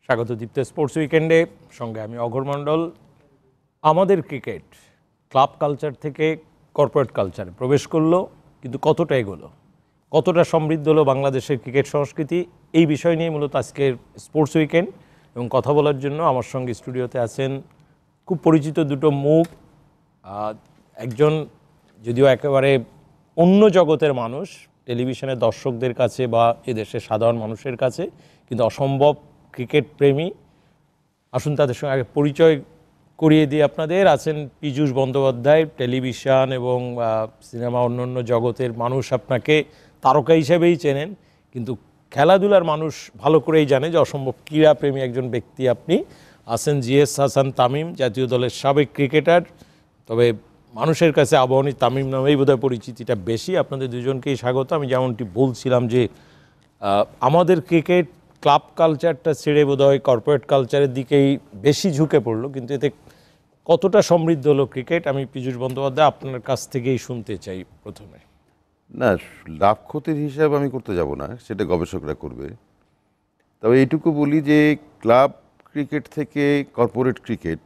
স্বাগত দীপ্ত স্পোর্টস উইকেন্ডে, সঙ্গে আমি অঘোর মণ্ডল। আমাদের ক্রিকেট ক্লাব কালচার থেকে কর্পোরেট কালচারে প্রবেশ করলো, কিন্তু কতটা এগোলো, কতটা সমৃদ্ধ হলো বাংলাদেশের ক্রিকেট সংস্কৃতি, এই বিষয় নিয়ে মূলত আজকের স্পোর্টস উইকেন্ড। এবং কথা বলার জন্য আমার সঙ্গে স্টুডিওতে আছেন খুব পরিচিত দুটো মুখ। একজন যদিও একেবারে অন্য জগতের মানুষ, টেলিভিশনের দর্শকদের কাছে বা এদেশের সাধারণ মানুষের কাছে কিন্তু অসম্ভব ক্রিকেট প্রেমী। আসুন তাদের সঙ্গে আগে পরিচয় করিয়ে দিয়ে আপনাদের। আছেন পীযূষ বন্দ্যোপাধ্যায়, টেলিভিশন এবং সিনেমা অন্যান্য জগতের মানুষ আপনাকে তারকা হিসেবেই চেনেন, কিন্তু খেলাধুলার মানুষ ভালো করেই জানে যে অসম্ভব ক্রীড়াপ্রেমী একজন ব্যক্তি আপনি। আছেন জিএস হাসান তামিম, জাতীয় দলের সাবেক ক্রিকেটার, তবে মানুষের কাছে আবাহনী তামিম নামেই বোধহয় পরিচিতিটা বেশি। আপনাদের দুজনকেই স্বাগত। আমি যেমনটি বলছিলাম যে আমাদের ক্রিকেট ক্লাব কালচারটা ছেড়ে বোধহয় কর্পোরেট কালচারের দিকেই বেশি ঝুঁকে পড়লো, কিন্তু এতে কতটা সমৃদ্ধ হলো ক্রিকেট, আমি পীযূষ বন্দ্যোপাধ্যায় আপনার কাছ থেকেই শুনতে চাই প্রথমে। না, লাভ ক্ষতির হিসাব আমি করতে যাব না, সেটা গবেষকরা করবে। তবে এইটুকু বলি যে ক্লাব ক্রিকেট থেকে কর্পোরেট ক্রিকেট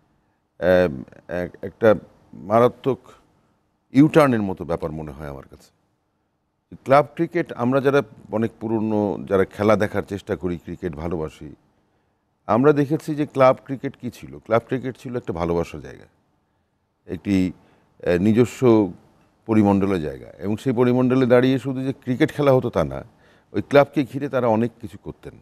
একটা মারাত্মক ইউটার্নের মতো ব্যাপার মনে হয় আমার কাছে। ক্লাব ক্রিকেট আমরা যারা অনেক পুরনো, যারা খেলা দেখার চেষ্টা করি, ক্রিকেট ভালোবাসি, আমরা দেখেছি যে ক্লাব ক্রিকেট কী ছিল। ক্লাব ক্রিকেট ছিল একটা ভালোবাসার জায়গা, একটি নিজস্ব পরিমণ্ডলের জায়গা, এবং সেই পরিমণ্ডলে দাঁড়িয়ে শুধু যে ক্রিকেট খেলা হতো তা না, ওই ক্লাবকে ঘিরে তারা অনেক কিছু করতেন।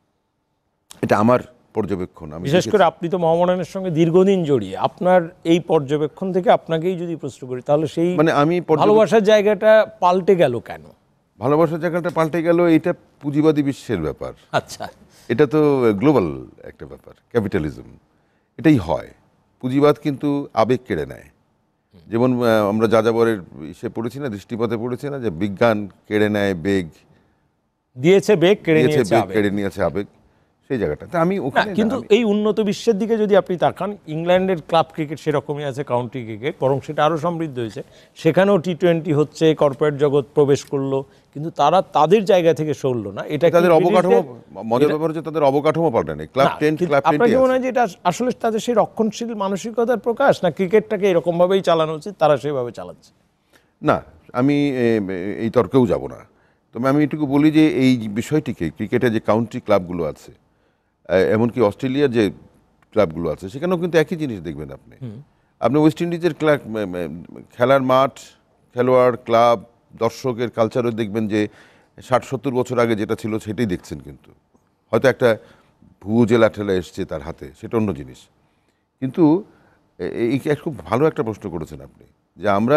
এটা আমার পর্যবেক্ষণ। বিশেষ করে আপনি তো মোহামেডানের সঙ্গে দীর্ঘদিন জড়িয়ে, আপনার এই পর্যবেক্ষণ থেকে আপনাকেই যদি প্রশ্ন করি, তাহলে সেই আমি ভালোবাসার জায়গাটা পাল্টে গেল কেন? ভালোবাসার জায়গাটা পাল্টে গেল, এটা পুঁজিবাদী বিশ্বের ব্যাপার। আচ্ছা, এটা তো গ্লোবাল একটা ব্যাপার, ক্যাপিটালিজম, এটাই হয়। পুঁজিবাদ কিন্তু আবেগ কেড়ে নেয়। যেমন আমরা যাযাবরের ইসে পড়েছি না, দৃষ্টিপথে পড়েছি না, যে বিজ্ঞান কেড়ে নেয় বেগ, দিয়েছে বেগ, কেড়ে নিয়েছে আবেগ, সেই জায়গাটাতে আমি ওখানে। কিন্তু এই উন্নত বিশ্বের দিকে যদি আপনি তাকান, ইংল্যান্ডের ক্লাব ক্রিকেট সেরকমই আছে, কাউন্টি ক্রিকেট, বরং সেটা আরও সমৃদ্ধ হয়েছে। সেখানেও টি-20 হচ্ছে, কর্পোরেট জগৎ প্রবেশ করলো, কিন্তু তারা তাদের জায়গা থেকে সরল না। এটা তাদের অবকাঠামো, মজার ব্যাপার হচ্ছে তাদের অবকাঠামো পাল্টায়নি। ক্লাব 10, ক্লাব 20 আপনার কি মনে হয় যে এটা আসলে তাদের সেই রক্ষণশীল মানসিকতার প্রকাশ, না ক্রিকেটটাকে এরকমভাবেই চালানো উচিত, তারা সেভাবে চালাচ্ছে? না, আমি এই তর্কেও যাব না। তবে আমি এটুকু বলি যে এই বিষয়টিকে, ক্রিকেটে যে কাউন্টি ক্লাবগুলো আছে, এমনকি অস্ট্রেলিয়ার যে ক্লাবগুলো আছে, সেখানেও কিন্তু একই জিনিস দেখবেন। আপনি ওয়েস্ট ইন্ডিজের ক্লাব, খেলার মাঠ, খেলোয়াড়, ক্লাব, দর্শকের কালচারও দেখবেন যে 60-70 বছর আগে যেটা ছিল সেটাই দেখছেন। কিন্তু হয়তো একটা ভুয়ো জেলা ঠেলা এসছে তার হাতে, সেটা অন্য জিনিস। কিন্তু এই খুব ভালো একটা প্রশ্ন করেছেন আপনি, যে আমরা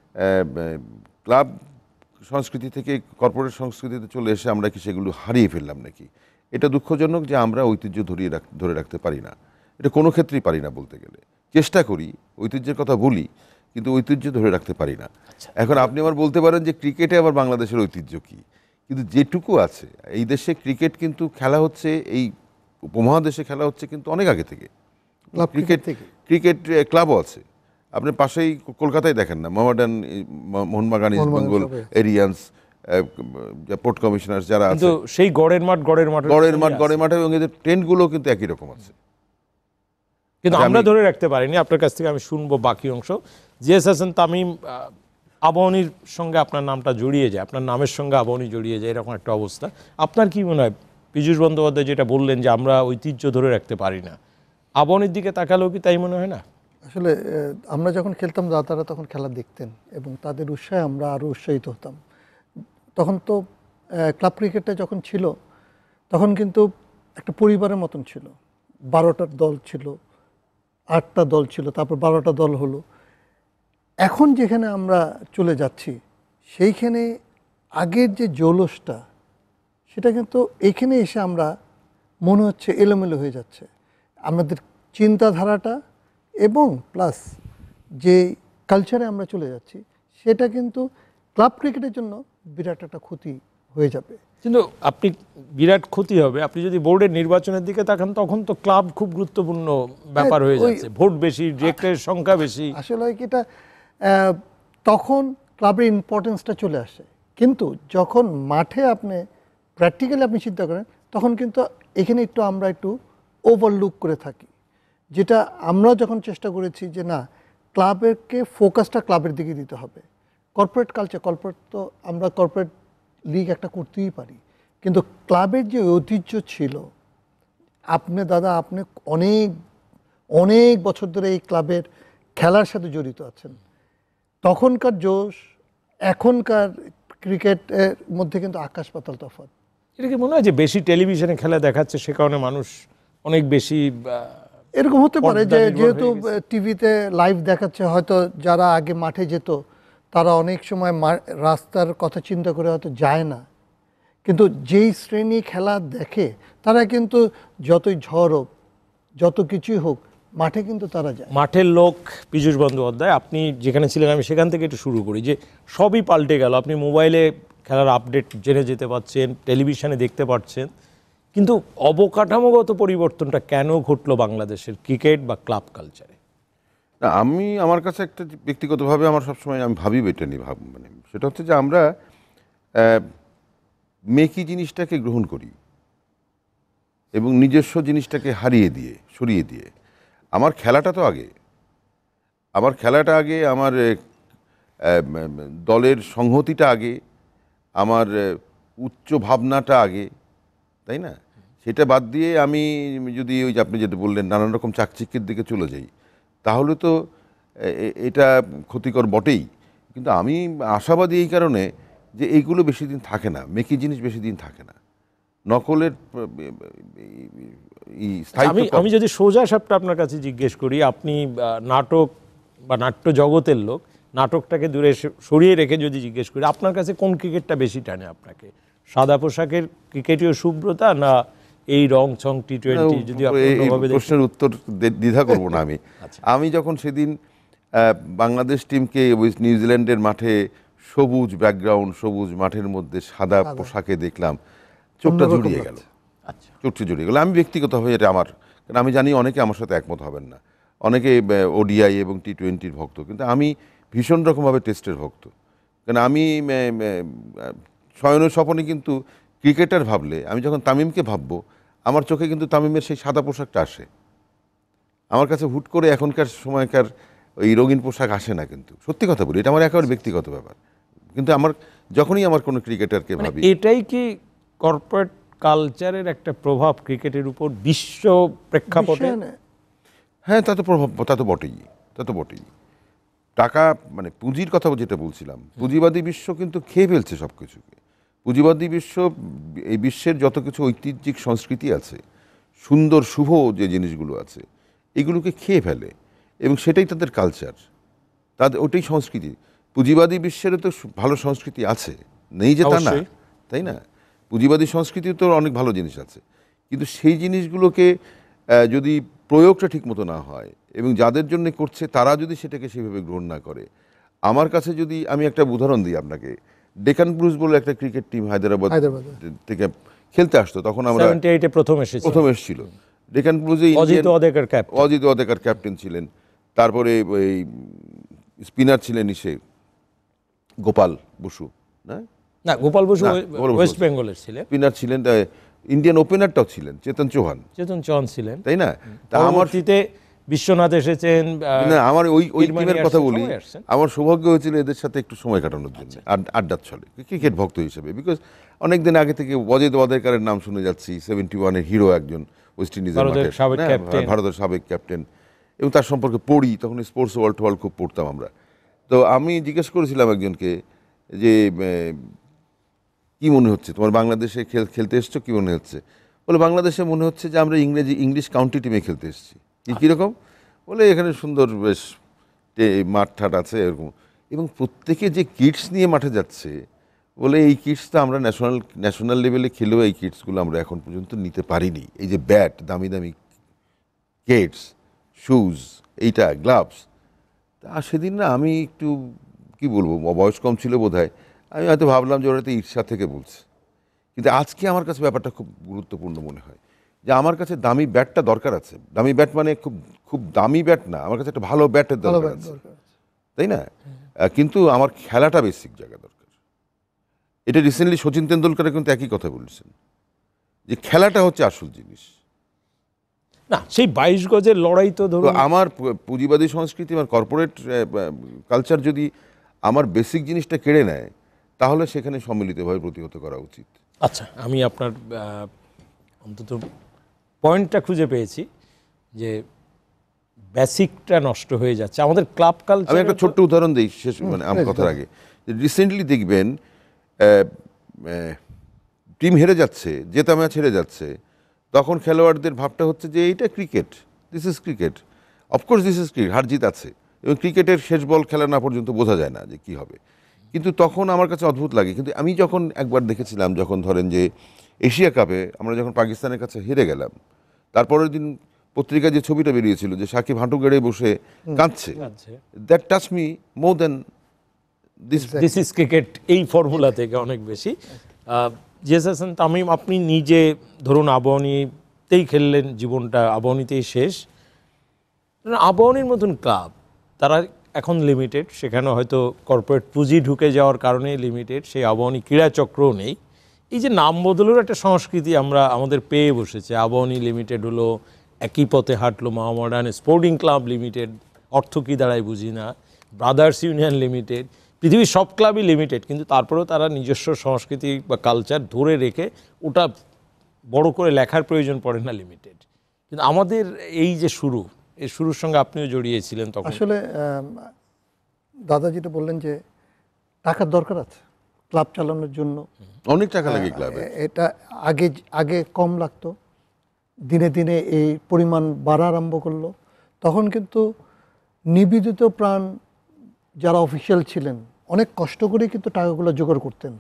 ক্লাব সংস্কৃতি থেকে কর্পোরেট সংস্কৃতিতে চলে এসে আমরা কি সেগুলো হারিয়ে ফেললাম নাকি? এটা দুঃখজনক যে আমরা ঐতিহ্য ধরে রাখতে পারি না। এটা কোনো ক্ষেত্রেই পারি না বলতে গেলে। চেষ্টা করি, ঐতিহ্যের কথা বলি, কিন্তু ঐতিহ্য ধরে রাখতে পারি না। এখন আপনি আবার বলতে পারেন যে ক্রিকেটে আবার বাংলাদেশের ঐতিহ্য কী, কিন্তু যেটুকু আছে এই দেশে ক্রিকেট কিন্তু খেলা হচ্ছে, এই উপমহাদেশে খেলা হচ্ছে কিন্তু অনেক আগে থেকে। ক্রিকেট ক্লাবও আছে। আপনি পাশেই কলকাতায় দেখেন না, Mohun Bagan, East Bengal, Aryans, Port Commissioners যারা আছে, সেই গড়ের মাঠে, এবং এদের ট্রেন্ডগুলো কিন্তু একই রকম আছে, কিন্তু আমরা ধরে রাখতে পারিনি। আপনার কাছ থেকে আমি শুনবো বাকি অংশ। জিএস হাসান তামিম, আবাহনীর সঙ্গে আপনার নামটা জড়িয়ে যায়, আপনার নামের সঙ্গে আবাহনী জড়িয়ে যায়, এরকম একটা অবস্থা। আপনার কি মনে হয়, পীযূষ বন্দ্যোপাধ্যায় যেটা বললেন যে আমরা ঐতিহ্য ধরে রাখতে পারি না, আবাহনীর দিকে তাকালেও কি তাই মনে হয় না? আসলে আমরা যখন খেলতাম, দাদারা তখন খেলা দেখতেন এবং তাদের উৎসাহে আমরা আরও উৎসাহিত হতাম। তখন তো ক্লাব ক্রিকেটটা যখন ছিল, তখন কিন্তু একটা পরিবারের মতন ছিল। 12টা দল ছিল, 8টা দল ছিল, তারপর 12টা দল হলো। এখন যেখানে আমরা চলে যাচ্ছি, সেইখানে আগের যে জৌলসটা, সেটা কিন্তু এইখানে এসে আমরা মনে হচ্ছে এলোমেলো হয়ে যাচ্ছে। আমাদের চিন্তাধারাটা এবং প্লাস যে কালচারে আমরা চলে যাচ্ছি, সেটা কিন্তু ক্লাব ক্রিকেটের জন্য বিরাট একটা ক্ষতি হয়ে যাবে। কিন্তু আপনি বিরাট ক্ষতি হবে, আপনি যদি বোর্ডের নির্বাচনের দিকে তাকান, তখন তো ক্লাব খুব গুরুত্বপূর্ণ ব্যাপার হয়ে যাচ্ছে, ভোট বেশি, ডিরেক্টরের সংখ্যা বেশি। আসলে এটা তখন ক্লাবের ইম্পর্টেন্সটা চলে আসে, কিন্তু যখন মাঠে আপনি প্র্যাকটিক্যালি আপনি চিন্তা করেন, তখন কিন্তু এখানে আমরা একটু ওভারলুক করে থাকি, যেটা আমরা যখন চেষ্টা করেছি যে না, ক্লাবেরকে ফোকাসটা ক্লাবের দিকে দিতে হবে। কর্পোরেট কালচার, তো আমরা কর্পোরেট লিগ একটা করতেই পারি, কিন্তু ক্লাবের যে ঐতিহ্য ছিল, আপনি অনেক অনেক বছর ধরে এই ক্লাবের খেলার সাথে জড়িত আছেন, তখনকার জোশ এখনকার ক্রিকেটের মধ্যে কিন্তু আকাশ পাতাল তফাৎ। এটা কি মনে হয় যে বেশি টেলিভিশনে খেলা দেখাচ্ছে, সে কারণে মানুষ অনেক বেশি এরকম হতে পারে যে পর্দা নির্ভর যেহেতু হয়ে গেছে? টিভিতে লাইভ দেখাচ্ছে, হয়তো যারা আগে মাঠে যেত তারা অনেক সময় রাস্তার কথা চিন্তা করে হয়তো যায় না, কিন্তু যেই শ্রেণী খেলা দেখে তারা কিন্তু যতই ঝড় হোক, যত কিছুই হোক, মাঠে কিন্তু তারা যায়। মাঠের লোক পীযূষ বন্দ্যোপাধ্যায়, আপনি যেখানে ছিলেন আমি সেখান থেকে একটু শুরু করি, যে সবই পাল্টে গেল। আপনি মোবাইলে খেলার আপডেট জেনে যেতে পারছেন, টেলিভিশনে দেখতে পাচ্ছেন, কিন্তু অবকাঠামোগত পরিবর্তনটা কেন ঘটলো বাংলাদেশের ক্রিকেট বা ক্লাব কালচারে? না, আমার কাছে একটা ব্যক্তিগতভাবে আমার সবসময় আমি ভাবি এটা নিয়ে মানে সেটা হচ্ছে যে আমরা মেকি জিনিসটাকে গ্রহণ করি এবং নিজস্ব জিনিসটাকে সরিয়ে দিয়ে আমার খেলাটা তো আগে, আমার দলের সংহতিটা আগে, আমার উচ্চ ভাবনাটা আগে, তাই না? সেটা বাদ দিয়ে আমি যদি ওই যে আপনি যেটা বললেন নানান রকম চাকচিক্যের দিকে চলে যাই, তাহলে তো এটা ক্ষতিকর বটেই। কিন্তু আমি আশাবাদী এই কারণে যে এইগুলো বেশি দিন থাকে না, মেকি জিনিস বেশি দিন থাকে না, নকলের আমি যদি সোজা সাপটা আপনার কাছে জিজ্ঞেস করি, আপনি নাটক বা নাট্য জগতের লোক, নাটকটাকে দূরে সরিয়ে রেখে যদি জিজ্ঞেস করি, আপনার কাছে কোন ক্রিকেটটা বেশি টানে আপনাকে? সাদা পোশাকের ক্রিকেটীয় শুভ্রতা, না এই রং ছং টি-20? যদি প্রশ্নের উত্তর দ্বিধা করব না আমি। আমি যখন সেদিন বাংলাদেশ টিমকে নিউজিল্যান্ডের মাঠে সবুজ ব্যাকগ্রাউন্ড, সবুজ মাঠের মধ্যে সাদা পোশাকে দেখলাম, চোখটা জুড়িয়ে গেল, চোখটা জুড়িয়ে গেল। আমি ব্যক্তিগতভাবে এটা আমার, কারণ আমি জানি অনেকে আমার সাথে একমত হবেন না, অনেকে ওডিআই এবং টি-20 ভক্ত, কিন্তু আমি ভীষণ রকমভাবে টেস্টের ভক্ত। কারণ আমি শয়নের স্বপনে কিন্তু ক্রিকেটার ভাবলে, আমি যখন তামিমকে ভাববো, আমার চোখে কিন্তু তামিমের সেই সাদা পোশাকটা আসে। আমার কাছে হুট করে এখনকার সময়কার ওই রঙিন পোশাক আসে না, কিন্তু সত্যি কথা বলি, এটা আমার একেবারে ব্যক্তিগত ব্যাপার। কিন্তু যখনই আমার কোনো ক্রিকেটারকে ভাবি, এটাই কি কর্পোরেট কালচারের একটা প্রভাব ক্রিকেটের উপর বিশ্ব প্রেক্ষাপটে? হ্যাঁ, তা তো বটেই। টাকা মানে পুঁজির কথা যেটা বলছিলাম, পুঁজিবাদী বিশ্ব কিন্তু খেয়ে ফেলছে সব কিছুকে। পুঁজিবাদী বিশ্ব এই বিশ্বের যত কিছু ঐতিহ্যিক সংস্কৃতি আছে, সুন্দর শুভ যে জিনিসগুলো আছে, এগুলোকে খেয়ে ফেলে, এবং সেটাই তাদের কালচার, তাদের ওটাই সংস্কৃতি। পুঁজিবাদী বিশ্বেরও তো ভালো সংস্কৃতি আছে, নেই যে তা না, তাই না? পুঁজিবাদী সংস্কৃতিও তো অনেক ভালো জিনিস আছে, কিন্তু সেই জিনিসগুলোকে যদি প্রয়োগটা ঠিকমতো না হয় এবং যাদের জন্য করছে তারা যদি সেটাকে সেভাবে গ্রহণ না করে, আমার কাছে যদি আমি একটা উদাহরণ দিই আপনাকে, ডেকান ব্লুজ বলে একটা ক্রিকেট টিম হায়দ্রাবাদ থেকে খেলতে আসতো, তখন আমরা 78-এ প্রথম এসেছিল। ডেকান ব্লুজে অজিত ওয়াদেকার ক্যাপ্টেন ছিলেন, তারপরে ওই স্পিনার ছিলেন গোপাল বসু, না গোপাল বসু ওয়েস্ট বেঙ্গলের ছিলেন, স্পিনার ছিলেন। ইন্ডিয়ান ওপেনারটাও ছিলেন চেতন চৌহান ছিলেন, তাই না? তা আমার বিশ্বনাথ এসেছেন। না, আমার ওই টিমের কথা বলি, আমার সৌভাগ্য হয়েছিল এদের সাথে একটু সময় কাটানোর জন্য, আড্ডার ছলে, ক্রিকেট ভক্ত হিসেবে। বিকজ অনেকদিন আগে থেকে অজিত ওয়াদেকারের নাম শুনে যাচ্ছি, 71-এর হিরো একজন, ওয়েস্ট ইন্ডিজের ভারতের সাবেক ক্যাপ্টেন, এবং তার সম্পর্কে পড়ি, তখন স্পোর্টস ওয়ার্ল্ড খুব পড়তাম আমরা। তো আমি জিজ্ঞেস করেছিলাম একজনকে যে কি মনে হচ্ছে তোমার, বাংলাদেশে খেলতে এসছো, কি মনে হচ্ছে? বলে বাংলাদেশে মনে হচ্ছে যে আমরা ইংলিশ কাউন্টি টিমে খেলতে এসেছি। কীরকম? বলে এখানে সুন্দর বেশ মাঠ ঠাট আছে এরকম, এবং প্রত্যেকে যে কিটস নিয়ে মাঠে যাচ্ছে, বলে এই কিটস তো আমরা ন্যাশনাল লেভেলে খেলেও এই কিটসগুলো আমরা এখন পর্যন্ত নিতে পারিনি। এই যে ব্যাট, দামি দামি কিটস, শুজ, এইটা গ্লাভস। তা সেদিন না আমি একটু কি বলবো, বয়স কম ছিল বোধহয়, আমি হয়তো ভাবলাম যে ওরা তো ঈর্ষা থেকে বলছে। কিন্তু আজকে আমার কাছে ব্যাপারটা খুব গুরুত্বপূর্ণ মনে হয়, যে আমার কাছে দামি ব্যাটটা দরকার আছে। দামি ব্যাট মানে খুব দামি ব্যাট না, আমার কাছে একটা ভালো ব্যাটের দরকার আছে, তাই না? কিন্তু আমার খেলাটা বেসিক জায়গা দরকার। এটা রিসেন্টলি শচীন তেন্ডুলকার কিন্তু একই কথা বলেছেন, যে খেলাটা হচ্ছে আসল জিনিস। না, সেই 22 গজের লড়াই তো তো ধরুন আমার পুঁজিবাদী সংস্কৃতি আমার কর্পোরেট কালচার যদি আমার বেসিক জিনিসটা কেড়ে নেয়, তাহলে সেখানে সম্মিলিতভাবে প্রতিহত করা উচিত। আচ্ছা, আমি আপনার অন্তত পয়েন্টটা খুঁজে পেয়েছি যে বেসিকটা নষ্ট হয়ে যাচ্ছে আমাদের ক্লাব আমি কালচার। একটা ছোট্ট উদাহরণ দিই শেষ, মানে আমার কথার আগে। রিসেন্টলি দেখবেন টিম হেরে যাচ্ছে, জেতা ম্যাচ হেরে যাচ্ছে, তখন খেলোয়াড়দের ভাবটা হচ্ছে যে এইটা cricket, this is cricket, of course this is cricket, হার জিত আছে, এবং ক্রিকেটের শেষ বল খেলা না পর্যন্ত বোঝা যায় না যে কী হবে। কিন্তু তখন আমার কাছে অদ্ভুত লাগে। কিন্তু আমি যখন একবার দেখেছিলাম, যখন ধরেন যে এশিয়া কাপে আমরা যখন পাকিস্তানের কাছে হেরে গেলাম, তারপরের দিন পত্রিকায় যে ছবিটা বেরিয়েছিল যে সাকিব হাঁটু গেড়ে বসে কাঁদছে, that touch me more than this is cricket, এই ফর্মুলা থেকে অনেক বেশি। জিএস হাসান তামিম, আপনি নিজে ধরুন আবাহনীতেই খেললেন, জীবনটা আবাহনীতেই শেষ। আবাহনীর মতন ক্লাব, তারা এখন লিমিটেড, সেখানে হয়তো কর্পোরেট পুঁজি ঢুকে যাওয়ার কারণে লিমিটেড, সেই আবাহনী ক্রীড়া চক্রও নেই। এই যে নাম বদলের একটা সংস্কৃতি আমরা আমাদের পেয়ে বসেছে, আবাহনী লিমিটেড হলো, একই পথে হাঁটলো মোহামেডান স্পোর্টিং ক্লাব লিমিটেড, অর্থ কী দাঁড়ায় বুঝি না, ব্রাদার্স ইউনিয়ন লিমিটেড, পৃথিবীর সব ক্লাবই লিমিটেড, কিন্তু তারপরেও তারা নিজস্ব সংস্কৃতি বা কালচার ধরে রেখে ওটা বড় করে লেখার প্রয়োজন পড়ে না লিমিটেড। কিন্তু আমাদের এই যে শুরু, এই শুরুর সঙ্গে আপনিও জড়িয়েছিলেন তখন। আসলে দাদা যেটা বললেন যে টাকার দরকার আছে ক্লাব চালানোর জন্য, অনেক টাকা লাগে ক্লাবে। এটা আগে আগে কম লাগতো, দিনে দিনে এই পরিমাণ বাড়া আরম্ভ করলো। তখন কিন্তু নিবেদিত প্রাণ যারা অফিসিয়াল ছিলেন অনেক কষ্ট করে কিন্তু টাকাগুলো জোগাড় করতেন।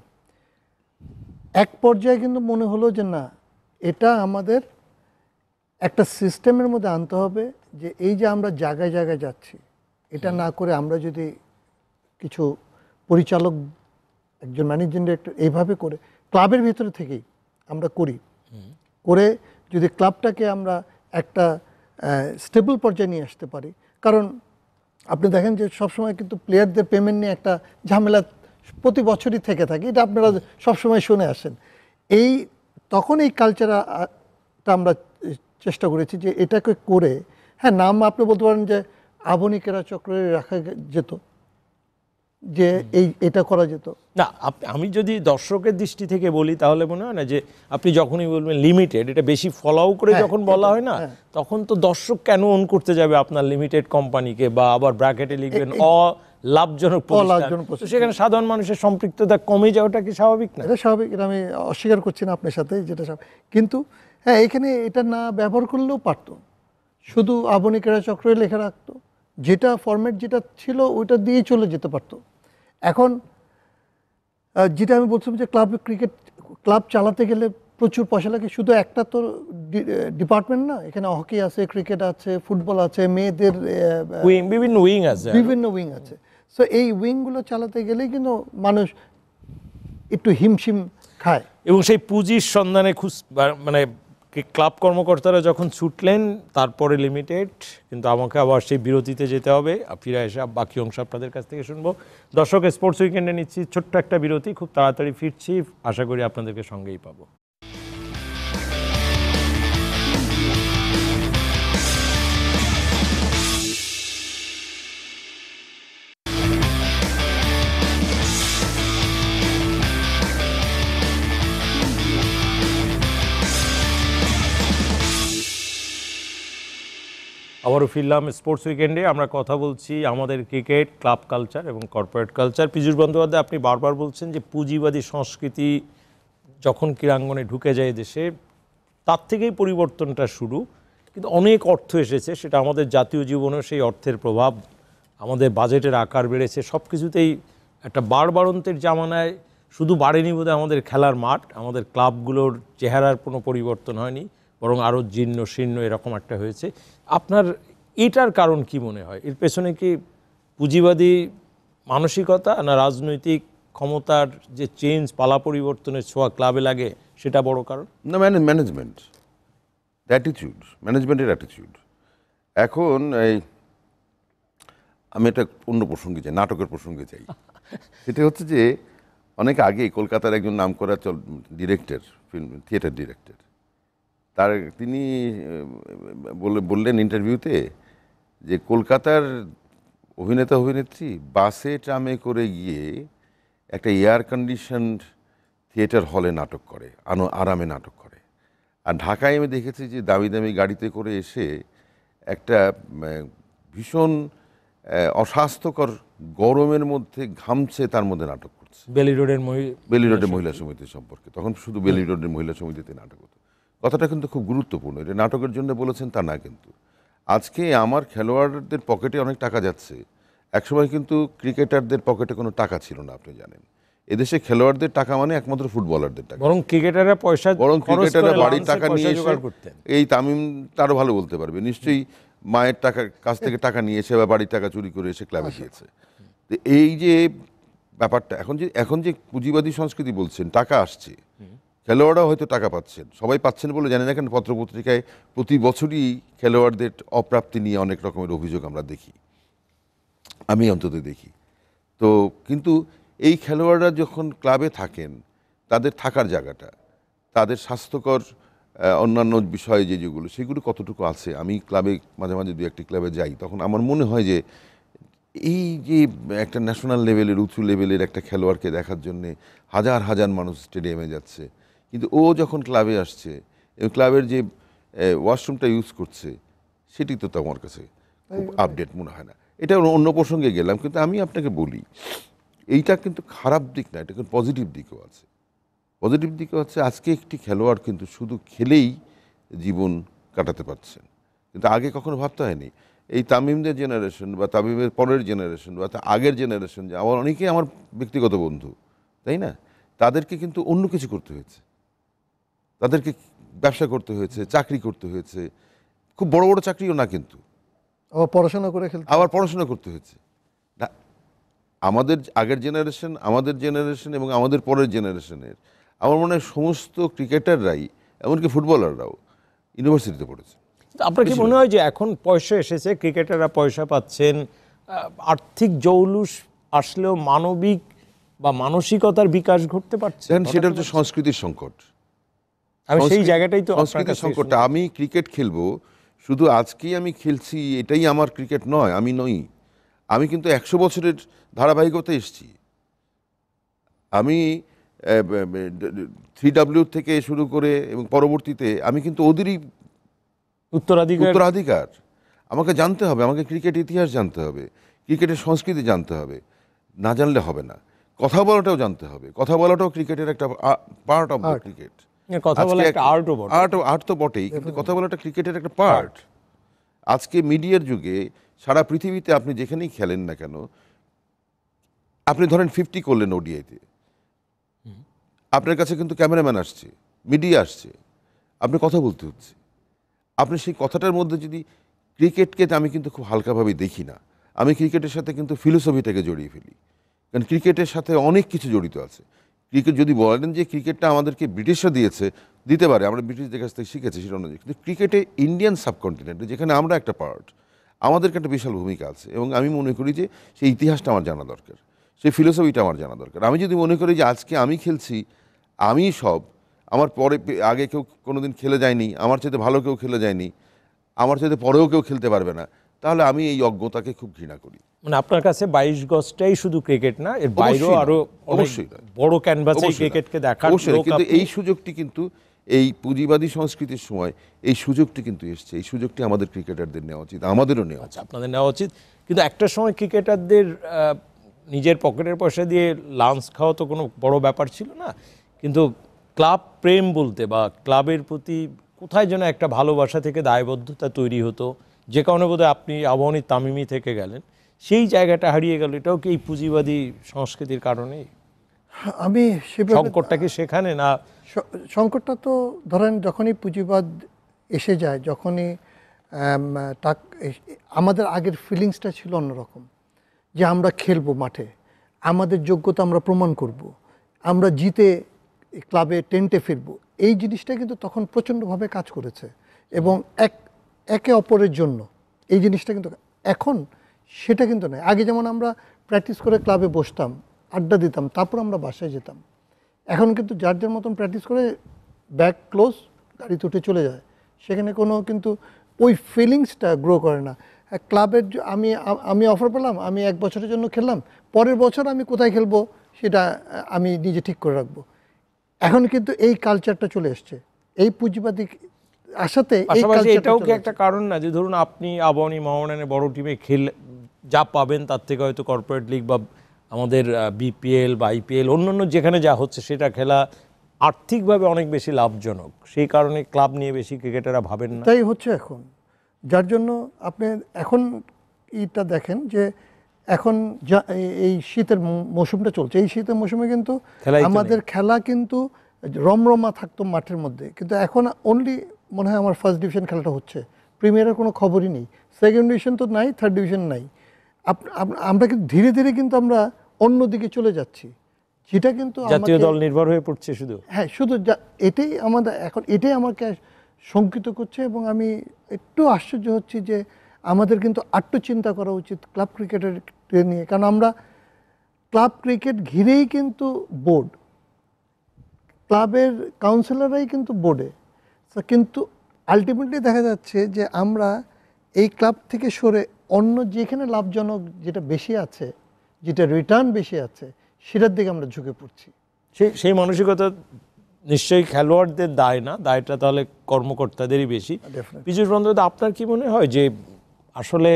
এক পর্যায়ে কিন্তু মনে হলো যে না, এটা আমাদের একটা সিস্টেমের মধ্যে আনতে হবে, যে এই যে আমরা জায়গায় জায়গায় যাচ্ছি, এটা না করে আমরা যদি কিছু পরিচালক, একজন ম্যানেজিং ডিরেক্টর এইভাবে করে ক্লাবের ভিতরে থেকেই আমরা করি, করে যদি ক্লাবটাকে আমরা একটা স্টেবল পর্যায়ে নিয়ে আসতে পারি। কারণ আপনি দেখেন যে সবসময় কিন্তু প্লেয়ারদের পেমেন্ট নিয়ে একটা ঝামেলা প্রতি বছরই থেকে থাকে, এটা আপনারা সবসময় শুনে আসেন। তখন এই কালচারটা আমরা চেষ্টা করেছি যে এটাকে করে, হ্যাঁ, নাম আপনি বলতে পারেন যে আবাহনী ক্রীড়া চক্রে রাখা যেত, যে এটা করা যেত না। আমি যদি দর্শকের দৃষ্টি থেকে বলি তাহলে মনে হয় না যে আপনি যখনই বলবেন লিমিটেড, এটা বেশি ফলো করে যখন বলা হয় না, তখন তো দর্শক কেন অন করতে যাবে আপনার লিমিটেড কোম্পানিকে, বা আবার ব্র্যাকেটে লিখবেন অলাভজনক প্রতিষ্ঠান, তো সেখানে সাধারণ মানুষের সম্পৃক্ততা কমে যাওয়াটা কি স্বাভাবিক না? এটা স্বাভাবিক, এটা আমি অস্বীকার করছি না আপনার সাথে, যেটা কিন্তু হ্যাঁ, এখানে এটা না ব্যবহার করলেও পারতো, শুধু আবাহনী ক্রীড়া চক্রে লেখা রাখতো, যেটা ফরম্যাট যেটা ছিল ওইটা দিয়েই চলে যেতে পারতো। এখন যেটা আমি বলছিলাম যে ক্লাব চালাতে গেলে প্রচুর পয়সা লাগে। শুধু একটা তো ডিপার্টমেন্ট না, এখানে হকি আছে, ক্রিকেট আছে, ফুটবল আছে, মেয়েদের বিভিন্ন উইং আছে। সো এই উইংগুলো চালাতে গেলেই কিন্তু মানুষ একটু হিমশিম খায়। এবং সেই পুঁজির সন্ধানে মানে ক্লাব কর্মকর্তারা যখন ছুটলেন, তারপরে লিমিটেড। কিন্তু আমাকে আবার সেই বিরতিতে যেতে হবে, ফিরে এসে বাকি অংশ আপনাদের কাছ থেকে শুনবো। দর্শক, স্পোর্টস উইকেন্ডে নিচ্ছি ছোট্ট একটা বিরতি, খুব তাড়াতাড়ি ফিরছি, আশা করি আপনাদেরকে সঙ্গেই পাবো। আবারও ফিরলাম স্পোর্টস উইকেন্ডে। আমরা কথা বলছি আমাদের ক্রিকেট, ক্লাব কালচার এবং কর্পোরেট কালচার। পীযূষ বন্দ্যোপাধ্যায়, আপনি বারবার বলছেন যে পুঁজিবাদী সংস্কৃতি যখন ক্রীড়াঙ্গনে ঢুকে যায় দেশে, তার থেকেই পরিবর্তনটা শুরু। কিন্তু অনেক অর্থ এসেছে, সেটা আমাদের জাতীয় জীবনেও সেই অর্থের প্রভাব, আমাদের বাজেটের আকার বেড়েছে, সব কিছুতেই একটা বাড়বাড়ন্তের জামানায় শুধু বাড়েনি বোধহয় আমাদের খেলার মাঠ, আমাদের ক্লাবগুলোর চেহারার কোনো পরিবর্তন হয়নি, বরং আরও জীর্ণ শীর্ণ এরকম একটা হয়েছে। আপনার এটার কারণ কি মনে হয়? এর পেছনে কি পুঁজিবাদী মানসিকতা, না রাজনৈতিক ক্ষমতার যে চেঞ্জ, পালা পরিবর্তনের ছোঁয়া ক্লাবে লাগে, সেটা বড় কারণ? না, ম্যানেজমেন্টের অ্যাটিটিউড। এখন আমি একটা অন্য প্রসঙ্গে যাই, নাটকের প্রসঙ্গে যাই। সেটা হচ্ছে যে অনেক আগে কলকাতার একজন নামকরা ডিরেক্টর, থিয়েটার ডিরেক্টর, তিনি বললেন ইন্টারভিউতে যে কলকাতার অভিনেতা অভিনেত্রী বাসে ট্রামে করে গিয়ে একটা এয়ার কন্ডিশন থিয়েটার হলে নাটক করে, আরামে নাটক করে। আর ঢাকায় আমি দেখেছি যে দামি দামি গাড়িতে করে এসে একটা ভীষণ অস্বাস্থ্যকর গরমের মধ্যে ঘামছে, তার মধ্যে নাটক করছে। বেলি রোডের মহিলা সমিতি সম্পর্কে, তখন শুধু বেলি রোডের মহিলা সমিতিতে নাটক হতো। কথাটা কিন্তু খুব গুরুত্বপূর্ণ। এটা নাটকের জন্য বলেছেন তা না, কিন্তু আজকে আমার খেলোয়াড়দের পকেটে অনেক টাকা যাচ্ছে। একসময় কিন্তু ক্রিকেটারদের পকেটে কোনো টাকা ছিল না, আপনি জানেন। এদেশে খেলোয়াড়দের টাকা মানে একমাত্র ফুটবলারদের টাকা। বরং ক্রিকেটাররা বাড়ির টাকা নিয়ে এসে, এই তামিম তারও ভালো বলতে পারবে, নিশ্চয়ই মায়ের টাকার কাছ থেকে টাকা নিয়ে এসে বা বাড়ির টাকা চুরি করে এসে ক্লাবে দিয়েছে। তো এই যে ব্যাপারটা, এখন যে পুঁজিবাদী সংস্কৃতি বলছেন, টাকা আসছে, খেলোয়াড়রাও হয়তো টাকা পাচ্ছেন, সবাই পাচ্ছেন বলে জানি না, কেন পত্রপত্রিকায় প্রতি বছরই খেলোয়াড়দের অপ্রাপ্তি নিয়ে অনেক রকমের অভিযোগ আমরা দেখি, আমি অন্তত দেখি। তো কিন্তু এই খেলোয়াড়রা যখন ক্লাবে থাকেন, তাদের থাকার জায়গাটা, তাদের স্বাস্থ্যকর অন্যান্য বিষয় যেগুলো, সেগুলো কতটুকু আছে। আমি ক্লাবে মাঝে মাঝে দু একটি ক্লাবে যাই, তখন আমার মনে হয় যে এই যে একটা ন্যাশনাল লেভেলের, উঁচু লেভেলের একটা খেলোয়াড়কে দেখার জন্যে হাজার হাজার মানুষ স্টেডিয়ামে যাচ্ছে, কিন্তু ও যখন ক্লাবে আসছে এবং ক্লাবের যে ওয়াশরুমটা ইউজ করছে, সেটি তো আমার কাছে খুব আপডেট মনে হয় না। এটা অন্য প্রসঙ্গে গেলাম, কিন্তু আমি আপনাকে বলি, এইটা কিন্তু খারাপ দিক না, এটা কিন্তু পজিটিভ দিকও আছে। পজিটিভ দিকও আছে, আজকে একটি খেলোয়াড় কিন্তু শুধু খেলেই জীবন কাটাতে পারছেন, কিন্তু আগে কখনো ভাবতে হয়নি। এই তামিমদের জেনারেশন বা তামিমের পরের জেনারেশন বা আগের জেনারেশন, যে আমার অনেকেই আমার ব্যক্তিগত বন্ধু, তাই না, তাদেরকে কিন্তু অন্য কিছু করতে হয়েছে, তাদেরকে ব্যবসা করতে হয়েছে, চাকরি করতে হয়েছে, খুব বড় বড় চাকরিও না, কিন্তু আবার পড়াশোনা করতে হয়েছে। আমাদের আগের জেনারেশন, আমাদের জেনারেশন এবং আমাদের পরের জেনারেশনের আমার মনে হয় সমস্ত ক্রিকেটাররাই, এমনকি ফুটবলাররাও ইউনিভার্সিটিতে পড়েছে। আপনার কি মনে হয় যে এখন পয়সা এসেছে, ক্রিকেটাররা পয়সা পাচ্ছেন, আর্থিক জৌলুস আসলেও মানবিক বা মানসিকতার বিকাশ ঘটতে পারছে? সেটা হচ্ছে সংস্কৃতির সংকট। আমি সেই জায়গাটাই তো, সংস্কৃতির সংকটটা। আমি ক্রিকেট খেলবো, শুধু আজকেই আমি খেলছি এটাই আমার ক্রিকেট নয়, আমি নই। আমি কিন্তু 100 বছরের ধারাবাহিকতা এসেছি। আমি 3W থেকে শুরু করে এবং পরবর্তীতে আমি কিন্তু ওদেরই উত্তরাধিকার। আমাকে জানতে হবে, আমাকে ক্রিকেট ইতিহাস জানতে হবে, ক্রিকেটের সংস্কৃতি জানতে হবে, না জানলে হবে না। কথা বলাটাও জানতে হবে, কথা বলাটাও ক্রিকেটের একটা part of the cricket. Art তো বটেই, কিন্তু কথা বলাটা ক্রিকেটের একটা পার্ট। আজকে মিডিয়ার যুগে সারা পৃথিবীতে আপনি যেখানেই খেলেন না কেন, আপনি ধরেন 50 করলেন ওডিআইতে, আপনার কাছে কিন্তু ক্যামেরাম্যান আসছে, মিডিয়া আসছে, আপনি কথা বলতে হচ্ছে। আপনি সেই কথাটার মধ্যে যদি ক্রিকেটকে, আমি কিন্তু খুব হালকাভাবে দেখি না, আমি ক্রিকেটের সাথে কিন্তু ফিলোসফিটাকে জড়িয়ে ফেলি, কারণ ক্রিকেটের সাথে অনেক কিছু জড়িত আছে। ক্রিকেট যদি বলেন যে ক্রিকেটটা আমাদেরকে ব্রিটিশরা দিতে পারে, আমরা ব্রিটিশদের কাছ থেকে শিখেছি, সেটা অন্য। কিন্তু ক্রিকেটে ইন্ডিয়ান সাবকন্টিনেন্টে, যেখানে আমরা একটা পার্ট, আমাদেরকে একটা বিশাল ভূমিকা আছে, এবং আমি মনে করি যে সেই ইতিহাসটা আমার জানা দরকার, সেই ফিলোসফিটা আমার জানা দরকার। আমি যদি মনে করি যে আজকে আমি খেলছি, আমি সব, আমার পরে আগে কেউ কোনোদিন খেলে যায়নি, আমার চাইতে ভালো কেউ খেলে যায়নি, আমার চাইতে পরেও কেউ খেলতে পারবে না, তাহলে আমি এই অজ্ঞতাকে খুব ঘৃণা করি। মানে আপনার কাছে 22 গজটাই শুধু ক্রিকেট না, এর বাইরেও আরো অবশ্যই বড় ক্যানভাসে ক্রিকেটকে দেখার, কিন্তু এই সুযোগটি কিন্তু এই পুঁজিবাদী সংস্কৃতির সময় এই সুযোগটি কিন্তু এসছে। এই সুযোগটি আমাদের ক্রিকেটারদের নেওয়া উচিত, আমাদেরও নেওয়া উচিত। আপনাদের নেওয়া উচিত। কিন্তু একটা সময় ক্রিকেটারদের নিজের পকেটের পয়সা দিয়ে লাঞ্চ খাওয়া তো কোনো বড় ব্যাপার ছিল না, কিন্তু ক্লাব প্রেম বলতে বা ক্লাবের প্রতি কোথায় যেন একটা ভালোবাসা থেকে দায়বদ্ধতা তৈরি হতো, যে কারণে বোধহয় আপনি আবাহনী তামিমি থেকে গেলেন, সেই জায়গাটা হারিয়ে গেল। এটাও কি এই পুঁজিবাদী সংস্কৃতির কারণেই? আমি সংকটটা কি সেখানে না? সংকটটা তো ধরেন যখনই পুঁজিবাদ এসে যায়, যখনই আমাদের আগের ফিলিংসটা ছিল অন্যরকম, যে আমরা খেলবো মাঠে, আমাদের যোগ্যতা আমরা প্রমাণ করব, আমরা জিতে ক্লাবে টেন্টে ফিরবো। এই জিনিসটা কিন্তু তখন প্রচণ্ডভাবে কাজ করেছে, এবং একে অপরের জন্য এই জিনিসটা কিন্তু এখন সেটা কিন্তু নয়। আগে যেমন আমরা প্র্যাকটিস করে ক্লাবে বসতাম, আড্ডা দিতাম, তারপর আমরা বাসায় যেতাম। এখন কিন্তু যার যার মতন প্র্যাকটিস করে ব্যাগ ক্লোজ, গাড়িতে উঠে চলে যায়। সেখানে কোনো কিন্তু ওই ফিলিংসটা গ্রো করে না। ক্লাবের আমি অফার পেলাম, আমি 1 বছরের জন্য খেললাম, পরের বছর আমি কোথায় খেলবো সেটা আমি নিজে ঠিক করে রাখবো। এখন কিন্তু এই কালচারটা চলে এসছে, এই পুঁজিবাদী আসাতে এই পাশাপাশি কালচারটা এটাও কি চলে একটা এসছে। কারণ না যে ধরুন আপনি আবাহনী মোহামেডানের বড় টিমে খেলে যা পাবেন তার থেকে হয়তো কর্পোরেট লিগ বা আমাদের বিপিএল বা আইপিএল অন্যান্য যেখানে যা হচ্ছে সেটা খেলা আর্থিকভাবে অনেক বেশি লাভজনক, সেই কারণে ক্লাব নিয়ে বেশি ক্রিকেটাররা ভাবেন না। তাই হচ্ছে এখন, যার জন্য আপনি এখন এইটা দেখেন যে এখন এই শীতের মৌসুমটা চলছে, এই শীতের মৌসুমে কিন্তু খেলাই তো নেই। আমাদের খেলা কিন্তু রমরমা থাকতো মাঠের মধ্যে, কিন্তু এখন অনলি মনে হয় আমার ফার্স্ট ডিভিশন খেলাটা হচ্ছে, প্রিমিয়ারের কোনো খবরই নেই, সেকেন্ড ডিভিশন তো নাই, থার্ড ডিভিশন নাই। আমরা কিন্তু ধীরে ধীরে কিন্তু আমরা অন্যদিকে চলে যাচ্ছি, যেটা কিন্তু জাতীয় আমাকে- দল নির্ভর হয়ে পড়ছে শুধু। হ্যাঁ, শুধু এটাই আমাদের এখন, এটাই আমাকে শঙ্কিত করছে। এবং আমি একটু আশ্চর্য হচ্ছি যে আমাদের কিন্তু আটটু চিন্তা করা উচিত ক্লাব ক্রিকেটের নিয়ে, কারণ আমরা ক্লাব ক্রিকেট ঘিরেই কিন্তু বোর্ড, ক্লাবের কাউন্সিলররাই কিন্তু বোর্ডে, কিন্তু আলটিমেটলি দেখা যাচ্ছে যে আমরা এই ক্লাব থেকে সরে অন্য যেখানে লাভজনক যেটা বেশি আছে, যেটা রিটার্ন বেশি আছে, সেটার দিকে আমরা ঝুঁকে পড়ছি। সেই মানসিকতা নিশ্চয়ই খেলোয়াড়দের দায় না, দায়টা তাহলে কর্মকর্তাদেরই বেশি। Definitely. পীযূষ বন্দ্যোপাধ্যায়, আপনার কি মনে হয় যে আসলে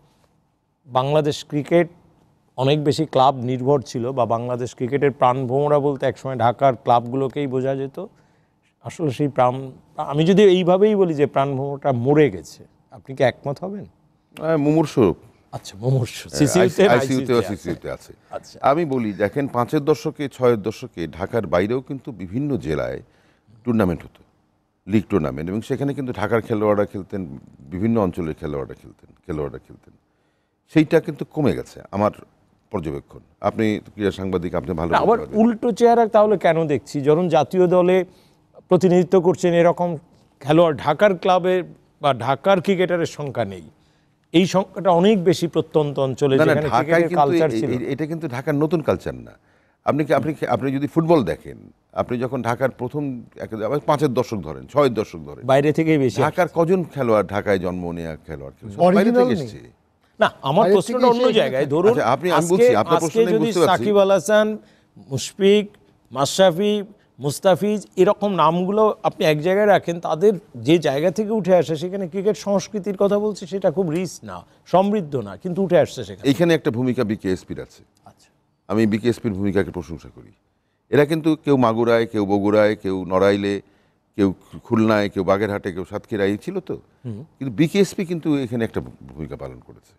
বাংলাদেশ ক্রিকেট অনেক বেশি ক্লাব নির্ভর ছিল, বা বাংলাদেশ ক্রিকেটের প্রাণভোমরা বলতে একসময় ঢাকার ক্লাবগুলোকেই বোঝা যেত, আসলে সেই আমি যদি এইভাবেই বলি যে প্রাণভোমরাটা মরে গেছে, আপনি কি একমত হবেন? মুমূর্ষ আচ্ছা, মুমূর্ষ সিসিউতে সিসিউতে আছে। আচ্ছা। আমি বলি দেখেন 5-এর দশকে 6-এর দশকে ঢাকার বাইরেও কিন্তু বিভিন্ন জেলায় টুর্নামেন্ট হতো, লিগ টুর্নামেন্ট, এবং সেখানে কিন্তু ঢাকার খেলোয়াড়রা খেলতেন, বিভিন্ন অঞ্চলের খেলোয়াড়রা খেলতেন। সেইটা কিন্তু কমে গেছে আমার পর্যবেক্ষণ। আপনি ক্রীড়া সাংবাদিক, আপনি ভালো বলতে আবার পারবেন। উল্টো চেহারা তাহলে কেন দেখছি, যখন জাতীয় দলে প্রতিনিধিত্ব করছেন এরকম খেলোয়াড় ঢাকার ক্লাবে বা ঢাকার ক্রিকেটারের সংখ্যা নেই, এই সংখ্যাটা অনেক বেশি প্রত্যন্ত অঞ্চলে না, না, যেখানে ঢাকায় ক্রিকেটের কিন্তু কালচার ছিল। এটা কিন্তু ঢাকার নতুন কালচার না। আপনি যদি ফুটবল দেখেন, আপনি যখন ঢাকার প্রথম 5-এর দশক ধরেন, 6-এর দশক ধরেন, বাইরে থেকেই বেশি ঢাকার কজন খেলোয়াড় ঢাকায় জন্ম নেওয়া খেলোয়াড় খেলে? সব বাইরে Original থেকে নেই। এসছে। না, আমার বাইরে প্রশ্নটা থেকে অন্য এসে জায়গায়। ধরুন আচ্ছা, আমি বলছি, আপনার আজকে প্রশ্নে যদি বুঝতে পারছি। সাকিব আল হাসান, মুশফিক, মাশরাফি, মুস্তাফিজ এরকম নামগুলো আপনি এক জায়গায় রাখেন, তাদের যে জায়গা থেকে উঠে আসে, সেখানে ক্রিকেট সংস্কৃতির কথা বলছি, সেটা খুব রিচ না, সমৃদ্ধ না, কিন্তু উঠে আসছে সেখানে। এইখানে একটা ভূমিকা বিকেএসপির আছে। আচ্ছা, আমি বিকেএসপির ভূমিকাকে প্রশংসা করি। এরা কিন্তু কেউ মাগুরায়, কেউ বগুড়ায়, কেউ নড়াইলে, কেউ খুলনায়, কেউ বাগেরহাটে, কেউ সাতক্ষীরায় ছিল তো, কিন্তু বিকেএসপি কিন্তু এখানে একটা ভূমিকা পালন করেছে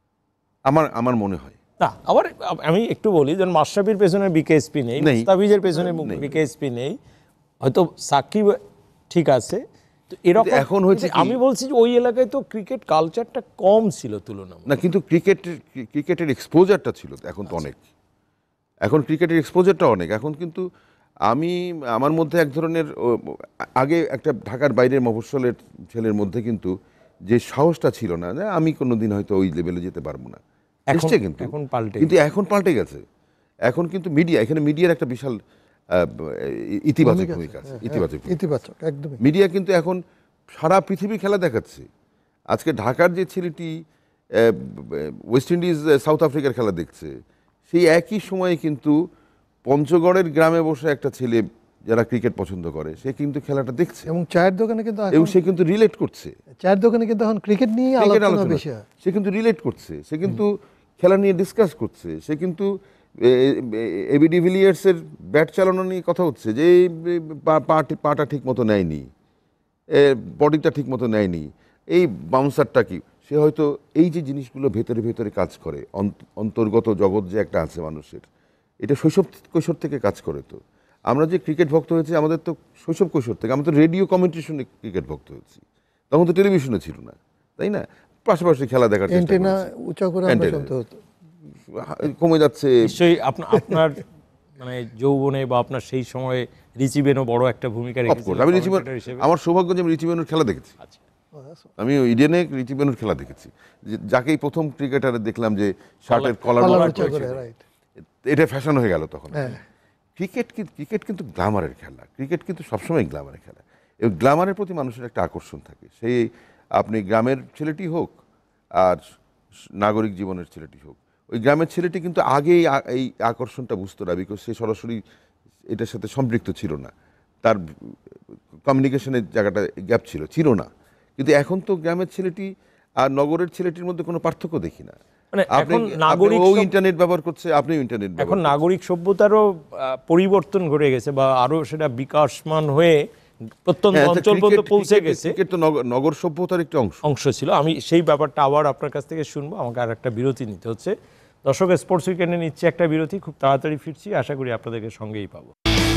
আমার মনে হয়। না, আবার আমি একটু বলি, যেমন মাশরাফির পেছনে বিকেএসপি নেই, নেই। মুস্তাফিজের পেছনে নেই। বিকেএসপি নেই, হয়তো সাকিব ঠিক আছে, তো এরকম কিন্তু এখন হয়েছে কিন্তু কি? আমি বলছি যে ওই এলাকায় তো ক্রিকেট কালচারটা কম ছিল তুলনামূলক। না, কিন্তু ক্রিকেটের এক্সপোজারটা ছিল এখন তো অনেক। এখন ক্রিকেটের এক্সপোজারটা অনেক। এখন কিন্তু আমার মধ্যে এক ধরনের আগে একটা ঢাকার বাইরের মফস্বলের ছেলের মধ্যে কিন্তু যে সাহসটা ছিল না, যে আমি কোনোদিন হয়তো ওই লেভেলে যেতে পারবো না, এসছে কিন্তু। এখন পাল্টে কিন্তু এখন পাল্টে গেছে। এখন কিন্তু এখানে মিডিয়ার একটা বিশাল ইতিবাচক ভূমিকা আছে। ইতিবাচক একদমই। মিডিয়া কিন্তু এখন সারা পৃথিবী খেলা দেখাচ্ছে। আজকে ঢাকার যে ছেলেটি ওয়েস্ট ইন্ডিজ সাউথ আফ্রিকার খেলা দেখছে, সেই একই সময়ে কিন্তু পঞ্চগড়ের গ্রামে বসে একটা ছেলে যারা ক্রিকেট পছন্দ করে, সে কিন্তু খেলাটা দেখছে এবং চায়ের দোকানে কিন্তু এবং সে কিন্তু রিলেট করছে। চায়ের দোকানে কিন্তু এখন ক্রিকেট নিয়ে ক্রিকেট আলোচনা আলোচনা বেশি হয়। সে কিন্তু রিলেট করছে, সে কিন্তু খেলা নিয়ে ডিসকাস করছে, সে কিন্তু এবি ডিভিলিয়ার্সের ব্যাট চালানো নিয়ে কথা হচ্ছে, যে পাটা ঠিক মতো নেয়নি, বডিটা ঠিক মতো নেয়নি, এই বাউন্সারটা কি, সে হয়তো এই যে জিনিসগুলো ভেতরে ভেতরে কাজ করে, অন্তর্গত জগৎ যে একটা আছে মানুষের, এটা কৈশোর থেকে কাজ করে। তো আমরা যে ক্রিকেট ভক্ত হয়েছি, আমাদের তো কৈশোর থেকে। আমরা তো রেডিও কমেন্টেশনে ক্রিকেট ভক্ত হয়েছি, তখন তো টেলিভিশনে ছিল না, তাই না? পাশাপাশি খেলা দেখার চেষ্টা এন্টেনা করেছি। উঁচা করে আমরা Antenna। শুনতে হতো। কমে যাচ্ছে। নিশ্চয়ই আপনার মানে যৌবনে বা আপনার সেই সময়ে রিচি বেনো বড় একটা ভূমিকা রেখেছিল অফকোর্স, আমি রিচি বেনো, commentator হিসেবে। আমার সৌভাগ্য যে আমি রিচি বেনোর খেলা দেখেছি। আচ্ছা, আমি ইডেনে রিচি বেনোর খেলা দেখেছি, যাকেই প্রথম ক্রিকেটারে দেখলাম যে শার্টের কলার কলার উঁচা উঁচা করে, করেছে। রাইট। এটা ফ্যাশন হয়ে গেল তখন। হ্যাঁ। ক্রিকেট কিন্তু গ্ল্যামারের খেলা, ক্রিকেট কিন্তু সবসময় গ্ল্যামারের খেলা। এবং গ্ল্যামারের প্রতি মানুষের একটা আকর্ষণ থাকে, সেই আপনি গ্রামের ছেলেটি হোক আর নাগরিক জীবনের ছেলেটি হোক, ওই গ্রামের ছেলেটি কিন্তু আগেই এই আকর্ষণটা বুঝতো না, বিকজ সে সরাসরি এটার সাথে সম্পৃক্ত ছিল না, তার কমিউনিকেশনের জায়গাটা গ্যাপ ছিল না। কিন্তু এখন তো গ্রামের ছেলেটি আর নগরের ছেলেটির মধ্যে কোনো পার্থক্য দেখি না। মানে আপনি এখন নাগরিক ও ইন্টারনেট ব্যবহার করছে, আপনিও ইন্টারনেট ব্যবহার এখন নাগরিক সভ্যতারও পরিবর্তন ঘটে গেছে বা আরো সেটা বিকাশমান হয়ে প্রত্যন্ত অঞ্চল পর্যন্ত পৌঁছে গেছে। ক্রিকেট তো নগর সভ্যতার একটি অংশ ছিল। আমি সেই ব্যাপারটা আবার আপনার কাছ থেকে শুনবো, আমাকে আর একটা বিরতি নিতে হচ্ছে। দর্শক, স্পোর্টস উইকেন্ডে নিচ্ছে একটা বিরতি, খুব তাড়াতাড়ি ফিরছি, আশা করি আপনাদেরকে সঙ্গেই পাবো।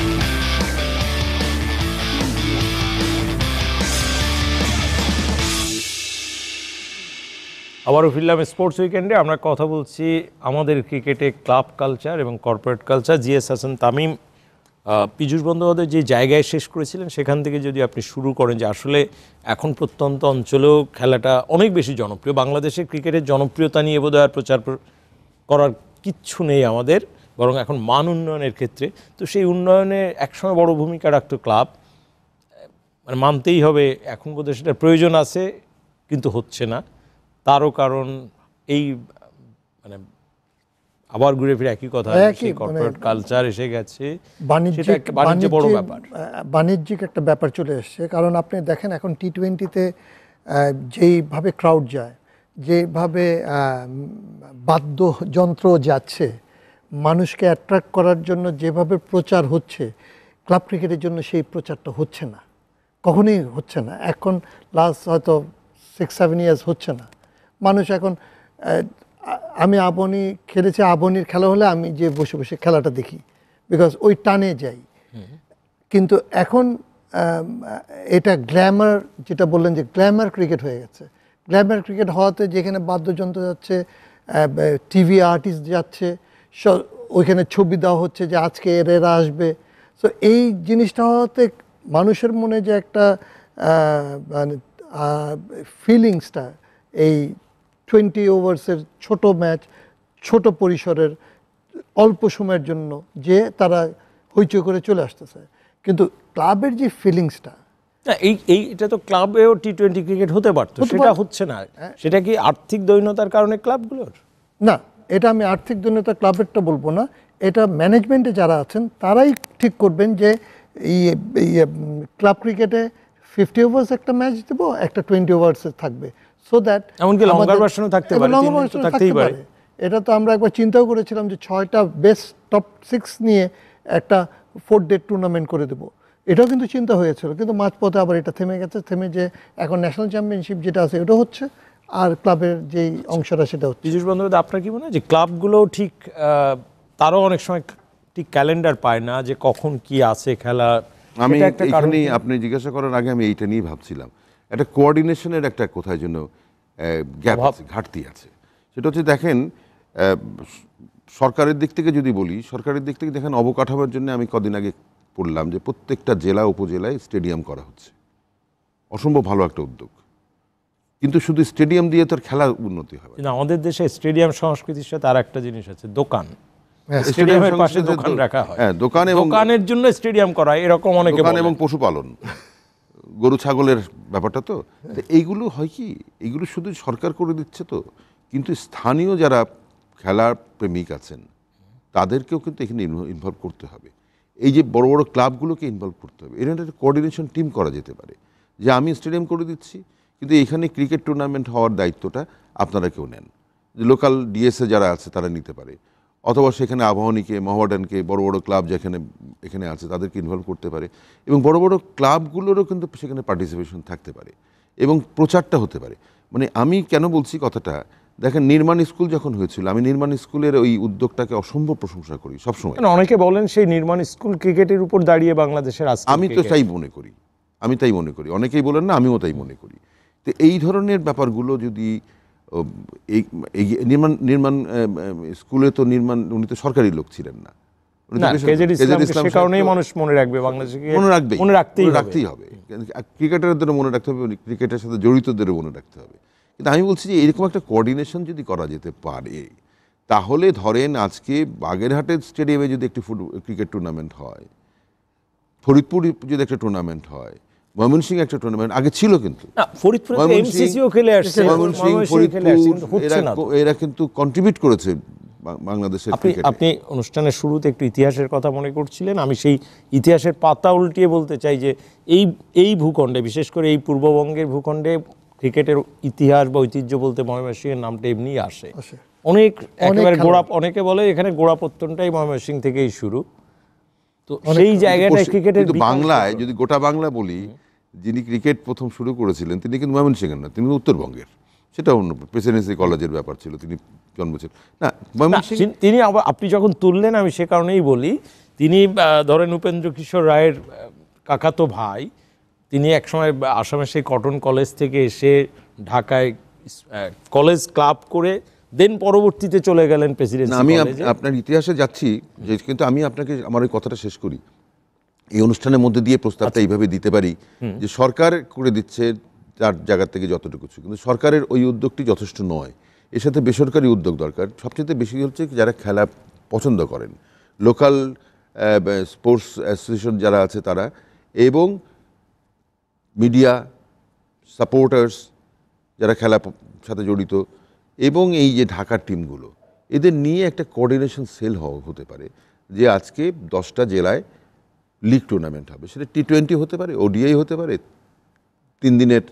আবারও ফিরলাম স্পোর্টস উইকেন্ডে। আমরা কথা বলছি আমাদের ক্রিকেটে ক্লাব কালচার এবং corporate culture. G S Hasan Tamim Piyush Bandyopadhyay যে জায়গায় শেষ করেছিলেন সেখান থেকে যদি আপনি শুরু করেন যে আসলে এখন প্রত্যন্ত অঞ্চলেও খেলাটা অনেক বেশি জনপ্রিয়। বাংলাদেশের ক্রিকেটের জনপ্রিয়তা নিয়ে বোধহয় আর প্রচার করার কিচ্ছু নেই আমাদের, বরং এখন মান উন্নয়নের ক্ষেত্রে তো সেই উন্নয়নে একসময় বড় ভূমিকা রাখতো ক্লাব, মানে মানতেই হবে এখন বোধহয় সেটার প্রয়োজন আছে কিন্তু হচ্ছে না। তারও কারণ এই মানে আবার ঘুরে ফিরে একই কথা, কর্পোরেট কালচার এসে গেছে, বাণিজ্য বড় ব্যাপার, বাণিজ্যিক একটা ব্যাপার চলে এসছে। কারণ আপনি দেখেন এখন টি-20-তে যেইভাবে ক্রাউড যায়, যেভাবে বাদ্যযন্ত্র যাচ্ছে, মানুষকে অ্যাট্রাক্ট করার জন্য যেভাবে প্রচার হচ্ছে, ক্লাব ক্রিকেটের জন্য সেই প্রচারটা হচ্ছে না, কখনোই হচ্ছে না। এখন লাস্ট হয়তো 6-7 ইয়ার্স হচ্ছে না। মানুষ এখন আমি আবনি খেলেছি, আবনির খেলা হলে আমি যে বসে বসে খেলাটা দেখি, বিকজ ওই টানে যাই। কিন্তু এখন এটা গ্ল্যামার, যেটা বললেন যে গ্ল্যামার ক্রিকেট হয়ে গেছে। গ্ল্যামার ক্রিকেট হওয়াতে যেখানে বাদ্যযন্ত্র যাচ্ছে, টিভি আর্টিস্ট যাচ্ছে, ওইখানে ছবি দেওয়া হচ্ছে যে আজকে এরা আসবে। সো এই জিনিসটা হওয়াতে মানুষের মনে যে একটা মানে ফিলিংসটা, এই 20 ওভার্সের ছোট ম্যাচ, ছোট পরিসরের অল্প সময়ের জন্য যে তারা হইচই করে চলে আসতেছে, কিন্তু ক্লাবের যে ফিলিংসটা, এটা তো ক্লাবেও টি-20 ক্রিকেট হতে পারতো, সেটা হচ্ছে না। সেটা কি আর্থিক দৈন্যতার কারণে ক্লাবগুলোর? না, এটা আমি আর্থিক দৈন্যতা ক্লাবেরটা বলবো না, এটা ম্যানেজমেন্টে যারা আছেন তারাই ঠিক করবেন যে ক্লাব ক্রিকেটে 50 ওভার্স একটা ম্যাচ দেবো, একটা 20 ওভার্স থাকবে, সো দ্যাট এমনকি লঙ্গার ভার্সনও থাকতে পারে, থাকতেই পারে। এটা তো আমরা একবার চিন্তাও করেছিলাম যে 6টা বেস্ট টপ 6 নিয়ে একটা 4-ডে টুর্নামেন্ট করে দেবো, এটাও কিন্তু চিন্তা হয়েছিল, কিন্তু মাঝপথে আবার এটা থেমে গেছে। থেমে যে এখন ন্যাশনাল চ্যাম্পিয়নশিপ যেটা আছে এটা হচ্ছে, আর ক্লাবের যেই অংশটা সেটা হচ্ছে। পীযূষ বন্দ্যোপাধ্যায়, আপনার কি মনে হয় যে ক্লাবগুলোও ঠিক তারাও অনেক সময় ঠিক ক্যালেন্ডার পায় না যে কখন কি আছে খেলা? আমি এখানেই আপনি জিজ্ঞাসা করার আগে আমি এইটা নিয়ে ভাবছিলাম, একটা কোঅর্ডিনেশনের একটা কোথায় জন্য গ্যাপ আছে, ঘাটতি আছে। সেটা হচ্ছে দেখেন, সরকারের দিক থেকে যদি বলি, সরকারের দিক থেকে দেখেন অবকাঠামোর জন্য আমি কদিন আগে পড়লাম যে প্রত্যেকটা জেলা উপজেলায় স্টেডিয়াম করা হচ্ছে, অসম্ভব ভালো একটা উদ্যোগ। কিন্তু শুধু স্টেডিয়াম দিয়ে তোর খেলা উন্নতি হবে না। আমাদের দেশে স্টেডিয়াম সংস্কৃতির সাথে আর একটা জিনিস আছে, দোকান। স্টেডিয়ামের পাশে দোকান রাখা হয়, দোকান এবং দোকানের জন্য স্টেডিয়াম করা, এরকম অনেকে দোকান এবং পশুপালন, গরু ছাগলের ব্যাপারটা তো এইগুলো হয় কি, এইগুলো শুধু সরকার করে দিচ্ছে তো, কিন্তু স্থানীয় যারা খেলার প্রেমিক আছেন তাদেরকেও কিন্তু এখানে ইনভলভ করতে হবে। এই যে বড় বড় ক্লাবগুলোকে ইনভলভ করতে হবে, এর একটা কোঅর্ডিনেশন টিম করা যেতে পারে, যে আমি স্টেডিয়াম করে দিচ্ছি কিন্তু এখানে ক্রিকেট টুর্নামেন্ট হওয়ার দায়িত্বটা আপনারা কেউ নেন, যে লোকাল ডিএসএ যারা আছে তারা নিতে পারে, অথবা সেখানে আবাহনীকে, মোহামেডানকে, বড় বড় ক্লাব যেখানে এখানে আছে তাদেরকে ইনভলভ করতে পারে, এবং বড় বড় ক্লাবগুলোরও কিন্তু সেখানে পার্টিসিপেশন থাকতে পারে এবং প্রচারটা হতে পারে। মানে আমি কেন বলছি কথাটা, দেখেন নির্মাণ স্কুল যখন হয়েছিল, আমি নির্মাণ স্কুলের ওই উদ্যোগটাকে অসম্ভব প্রশংসা করি সবসময়। অনেকে বলেন সেই নির্মাণ স্কুল ক্রিকেটের উপর দাঁড়িয়ে বাংলাদেশের, আমি তো তাই মনে করি, অনেকেই বলেন না, আমিও তাই মনে করি। তো এই ধরনের ব্যাপারগুলো যদি নির্মাণ স্কুলে তো উনি তো সরকারি লোক ছিলেন না, মনে রাখতেই হবে, ক্রিকেটারদেরও মনে রাখতে হবে, ক্রিকেটের সাথে জড়িতদেরও মনে রাখতে হবে। কিন্তু আমি বলছি যে এরকম একটা কোঅর্ডিনেশন যদি করা যেতে পারে, তাহলে ধরেন আজকে বাগেরহাটের স্টেডিয়ামে যদি একটি ক্রিকেট টুর্নামেন্ট হয়, ফরিদপুর যদি একটা টুর্নামেন্ট হয়, ময়মনসিংহ একটা টুর্নামেন্ট আগে ছিল, কিন্তু না, ফরিদপুরে তো ময়মনসিংহ, এমসিসিও খেলে আসছে, ময়মনসিংহ, ময়মনসিংহ খেলে আসছে, কিন্তু ফরিদপুর হচ্ছে না তো। এরা কিন্তু কন্ট্রিবিউট করেছে বাংলাদেশের ক্রিকেটে। আপনি অনুষ্ঠানের শুরুতে একটু ইতিহাসের কথা মনে করছিলেন, আমি সেই ইতিহাসের পাতা উল্টিয়ে বলতে চাই যে এই ভূখণ্ডে, বিশেষ করে এই পূর্ববঙ্গের ভূখণ্ডে ক্রিকেটের ইতিহাস বা ঐতিহ্য বলতে ময়মনসিংহের নামটা এমনিই আসে। অনেক একেবারে অনেকে বলে এখানে গোড়াপত্তনটাই ময়মনসিংহ থেকেই শুরু। তো সেই জায়গাটায় ক্রিকেটের কিন্তু বাংলায় যদি গোটা বাংলা বলি, যিনি ক্রিকেট প্রথম শুরু করেছিলেন তিনি কিন্তু ময়মনসিংহের না, তিনি উত্তরবঙ্গের। সেটা অন্য প্রেসিডেন্সি কলেজের ব্যাপার ছিল, তিনি জন্মেছিলেন না ময়মনসিংহ। তিনি আবার, আপনি যখন তুললেন আমি সে কারণেই বলি, তিনি ধরেন উপেন্দ্র কিশোর রায়ের কাকাতো ভাই, তিনি একসময় আসামের সেই কটন কলেজ থেকে এসে ঢাকায় কলেজ ক্লাব করে দেন পরবর্তীতে চলে গেলেন প্রেসিডেন্সি আমি কলেজে। আপনার ইতিহাসে যাচ্ছি যে, কিন্তু আমি আপনাকে আমার ওই কথাটা শেষ করি। এই অনুষ্ঠানের মধ্যে দিয়ে প্রস্তাবটা এইভাবে দিতে পারি যে সরকার করে দিচ্ছে তার জায়গা থেকে যতটুকু, কিন্তু সরকারের ওই উদ্যোগটি যথেষ্ট নয়, এর সাথে বেসরকারি উদ্যোগ দরকার। সবচেয়ে বেশি হচ্ছে যারা খেলা পছন্দ করেন, লোকাল স্পোর্টস অ্যাসোসিয়েশন যারা আছে তারা, এবং মিডিয়া সাপোর্টার্স যারা খেলার সাথে জড়িত, এবং এই যে ঢাকার টিমগুলো, এদের নিয়ে একটা কোঅর্ডিনেশন সেল হতে পারে যে আজকে 10টা জেলায় লিগ টুর্নামেন্ট হবে। সেটা T20 হতে পারে, ODI হতে পারে, 3 দিনের।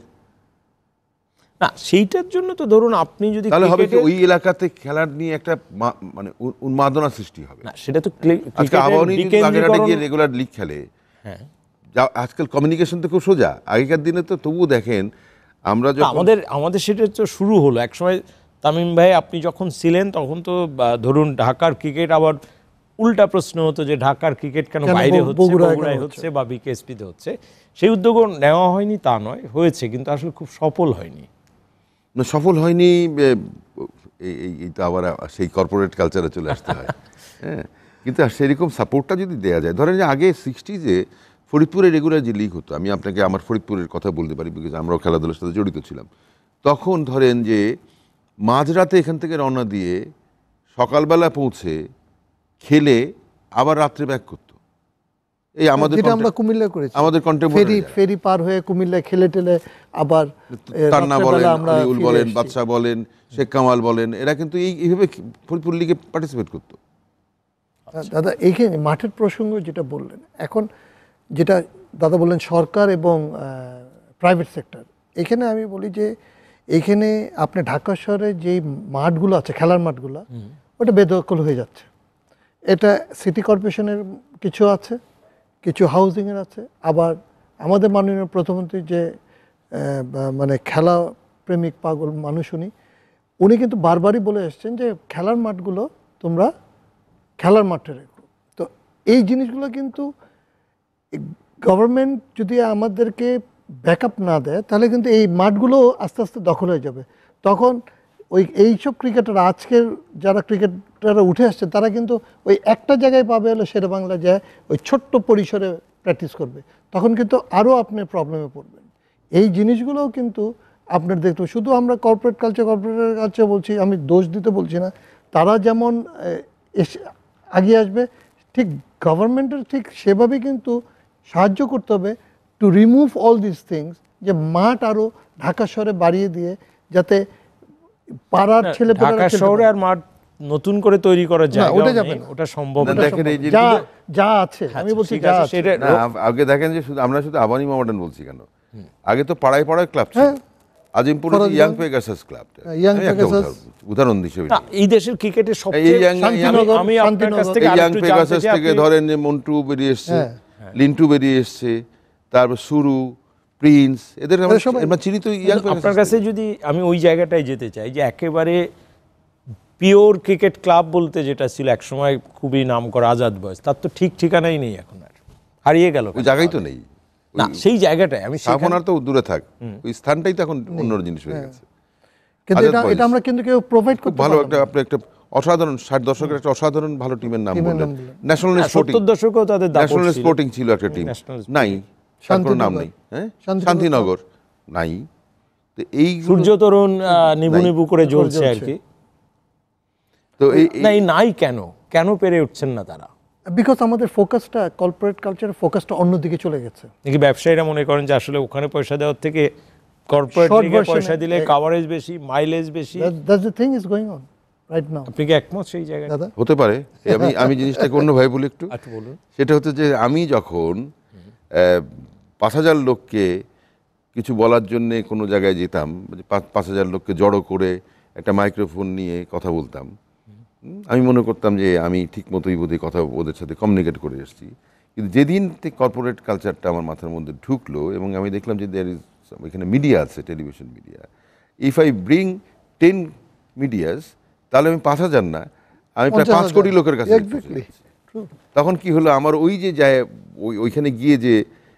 না, সেইটার জন্য তো ধরুন আপনি যদি তাহলে হবে কি ওই এলাকাতে খেলার নিয়ে একটা মানে উন্মাদনা সৃষ্টি হবে। না, সেটা তো আজকে আবাহনী বাগেরহাটে গিয়ে রেগুলার লিগ খেলে, হ্যাঁ, আজকাল কমিউনিকেশন তো খুব সোজা। আগেকার দিনে তো তবুও দেখেন আমরা যখন আমাদের সেটা তো শুরু হলো একসময়। তামিম ভাই আপনি যখন ছিলেন তখন তো ধরুন ঢাকার ক্রিকেট, আবার উল্টা প্রশ্ন হতো যে ঢাকার ক্রিকেট কেন বাইরে হচ্ছে, বগুড়ায় হচ্ছে বা বিকেএসপিতে হচ্ছে। সেই উদ্যোগও নেওয়া হয়নি তা নয়, হয়েছে, কিন্তু আসলে খুব সফল হয়নি। না, সফল হয়নি। এই তো আবার সেই কর্পোরেট কালচারে চলে আসতে হয়। হ্যাঁ, কিন্তু সেরকম সাপোর্টটা যদি দেওয়া যায়, ধরেন যে আগে 60s ফরিদপুরে রেগুলার যে লিগ হতো, আমি আপনাকে আমার ফরিদপুরের কথা বলতে পারি, বিকজ আমরাও খেলাধুলার সাথে জড়িত ছিলাম। তখন ধরেন যে মাঝরাতে এখান থেকে রওনা দিয়ে সকালবেলা পৌঁছে খেলে আবার রাত্রে ব্যাক করতো। এই আমাদের আমরা কুমিল্লা করেছি, আমাদের কন্টেম্পোরারি ফেরি পার হয়ে কুমিল্লা খেলে টেলে আবার তান্না বলেন, আলিউল বলেন, বাদশা বলেন, শেখ কামাল বলেন, এরা কিন্তু এইভাবে ফরিদপুর লিগে পার্টিসিপেট করতো। দাদা এইখানে মাঠের প্রসঙ্গ যেটা বললেন, এখন যেটা দাদা বললেন সরকার এবং প্রাইভেট সেক্টর, এখানে আমি বলি যে এইখানে আপনি ঢাকা শহরে যেই মাঠগুলো আছে, খেলার মাঠগুলো, ওটা বেদখল হয়ে যাচ্ছে। এটা সিটি কর্পোরেশনের কিছু আছে, কিছু হাউজিংয়ের আছে, আবার আমাদের মাননীয় প্রধানমন্ত্রী যে মানে খেলা প্রেমিক পাগল মানুষ, উনি কিন্তু বারবারই বলে এসছেন যে খেলার মাঠগুলো তোমরা খেলার মাঠে রেখো। তো এই জিনিসগুলো কিন্তু গভর্নমেন্ট যদি আমাদেরকে ব্যাকআপ না দেয়, তাহলে কিন্তু এই মাঠগুলো আস্তে আস্তে দখল হয়ে যাবে। তখন এইসব ক্রিকেটার, আজকের যারা ক্রিকেটাররা উঠে আসছে, তারা কিন্তু ওই একটা জায়গায় পাবে, হলো শেরেবাংলা যায় ওই ছোট্ট পরিসরে প্র্যাকটিস করবে। তখন কিন্তু আরও আপনি প্রবলেমে পড়বেন। এই জিনিসগুলোও কিন্তু আপনার দেখতে, শুধু আমরা কর্পোরেট কালচার বলছি, আমি দোষ দিতে বলছি না, তারা যেমন এগিয়ে আসবে, ঠিক গভর্নমেন্টের ঠিক সেভাবে কিন্তু সাহায্য করতে হবে to remove all this things, যে মাঠ আরও ঢাকা শহরে বাড়িয়ে দিয়ে, যাতে পাড়ার ছেলেপেলেরা শহরে আর মাঠ নতুন করে তৈরি করার জায়গা ওটা যাবে না, ওটা সম্ভব না। দেখেন এই যে যা আছে, আমি বলছি যা আছে। আগে দেখেন যে শুধু আমরা শুধু আবানি মডার্ন বলছি কেন, আগে তো পাড়ায় পাড়ায় ক্লাব ছিল। আজিমপুরে ইয়াং পেগাসাস ক্লাব, উদাহরণ হিসেবে এই দেশের ক্রিকেটের সবচেয়ে আমি আপনার কাছ থেকে ইয়াং পেগাসাস থেকে ধরেন যে মন্টু বেরিয়ে এসছে, লিন্টু বেরিয়ে এসছে, তারপর সুরু, প্রিন্স, এদের আমরা চিনি তো। আপনার কাছে যদি আমি ওই জায়গাটায় যেতে চাই যে একেবারে পিওর ক্রিকেট ক্লাব বলতে যেটা ছিল একসময় খুবই নাম করা আজাদ বয়স, তার তো ঠিক ঠিকানাই নেই, এখন আর হারিয়ে গেল। ওই জায়গাই তো নেই, না সেই জায়গাটায় আমি আপনার তো দূরে থাক, ওই স্থানটাই তো এখন অন্য জিনিস হয়ে গেছে। কিন্তু এটা আমরা কিন্তু কেউ প্রোভাইড করতে ভালো একটা অসাধারণ 60 দশকের একটা অসাধারণ ভালো টিমের নাম বললেন। ন্যাশনাল স্পোর্টিং, 70 দশকেও তাদের ন্যাশনাল স্পোর্টিং ছিল একটা টিম, নাই কোনো নাম নেই। হ্যাঁ, শান্তিনগর নাই। তো এই সূর্য তরুণ নিবু নিবু করে জ্বলছে আর কি। তো এই নাই কেন পেরে উঠছেন না তারা? বিকজ আমাদের ফোকাসটা কর্পোরেট কালচারের ফোকাসটা অন্যদিকে চলে গেছে। নাকি ব্যবসায়ীরা মনে করেন যে আসলে ওখানে পয়সা দেওয়ার থেকে কর্পোরেট Short লিগে version পয়সা দিলে এ- কাভারেজ বেশি, মাইলেজ বেশি? That's the thing is going on right now. আপনি কি একমত সেই জায়গায়? দাদা হতে পারে। আমি জিনিসটাকে অন্যভাবে বলি একটু। আচ্ছা বলুন। সেটা হচ্ছে যে আমি যখন 5,000 লোককে কিছু বলার জন্যে কোনো জায়গায় যেতাম, 5,000 লোককে জড়ো করে একটা মাইক্রোফোন নিয়ে কথা বলতাম, আমি মনে করতাম যে আমি ঠিক মতোই বোধহয় কথা ওদের সাথে কমিউনিকেট করে এসেছি। কিন্তু যেদিন থেকে কর্পোরেট কালচারটা আমার মাথার মধ্যে ঢুকলো এবং আমি দেখলাম যে দেয়ার ইজ, এখানে মিডিয়া আছে, television media, if I bring 10 medias, তাহলে আমি 5,000 না, আমি প্রায় 5 কোটি লোকের কাছে পৌঁছে যাচ্ছি। তখন কি হলো, আমার ওই যে যায় ওইখানে গিয়ে যে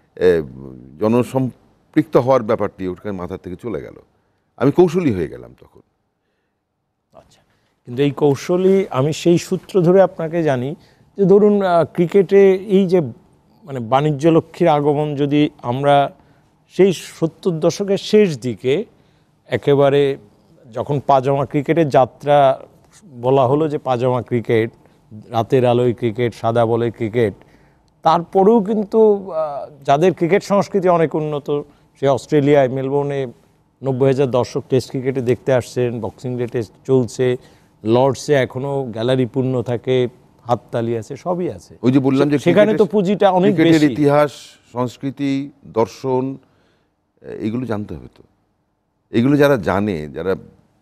জনসম্পৃক্ত হওয়ার ব্যাপারটি ওখানে মাথার থেকে চলে গেল, আমি কৌশলী হয়ে গেলাম তখন। আচ্ছা, কিন্তু এই কৌশলী আমি সেই সূত্র ধরে আপনাকে জানি যে ধরুন ক্রিকেটে এই যে মানে বাণিজ্য লক্ষ্মীর আগমন, যদি আমরা সেই 70 দশকের শেষ দিকে একেবারে যখন পাজামা ক্রিকেটের যাত্রা বলা হলো, যে পাজামা ক্রিকেট, রাতের আলোয় ক্রিকেট, সাদা বলে ক্রিকেট, তারপরেও কিন্তু যাদের ক্রিকেট সংস্কৃতি অনেক উন্নত, সে অস্ট্রেলিয়ায় মেলবোর্নে 90,000 দর্শক টেস্ট ক্রিকেটে দেখতে আসছেন, বক্সিং ডে টেস্ট চলছে, লর্ডসে এখনও গ্যালারি পূর্ণ থাকে, হাততালি আছে, সবই আছে। ওই যে বললাম যে সেখানে তো পুঁজিটা অনেক ক্রিকেটের বেশি। ইতিহাস, সংস্কৃতি, দর্শন, এগুলো জানতে হবে তো। এগুলো যারা জানে, যারা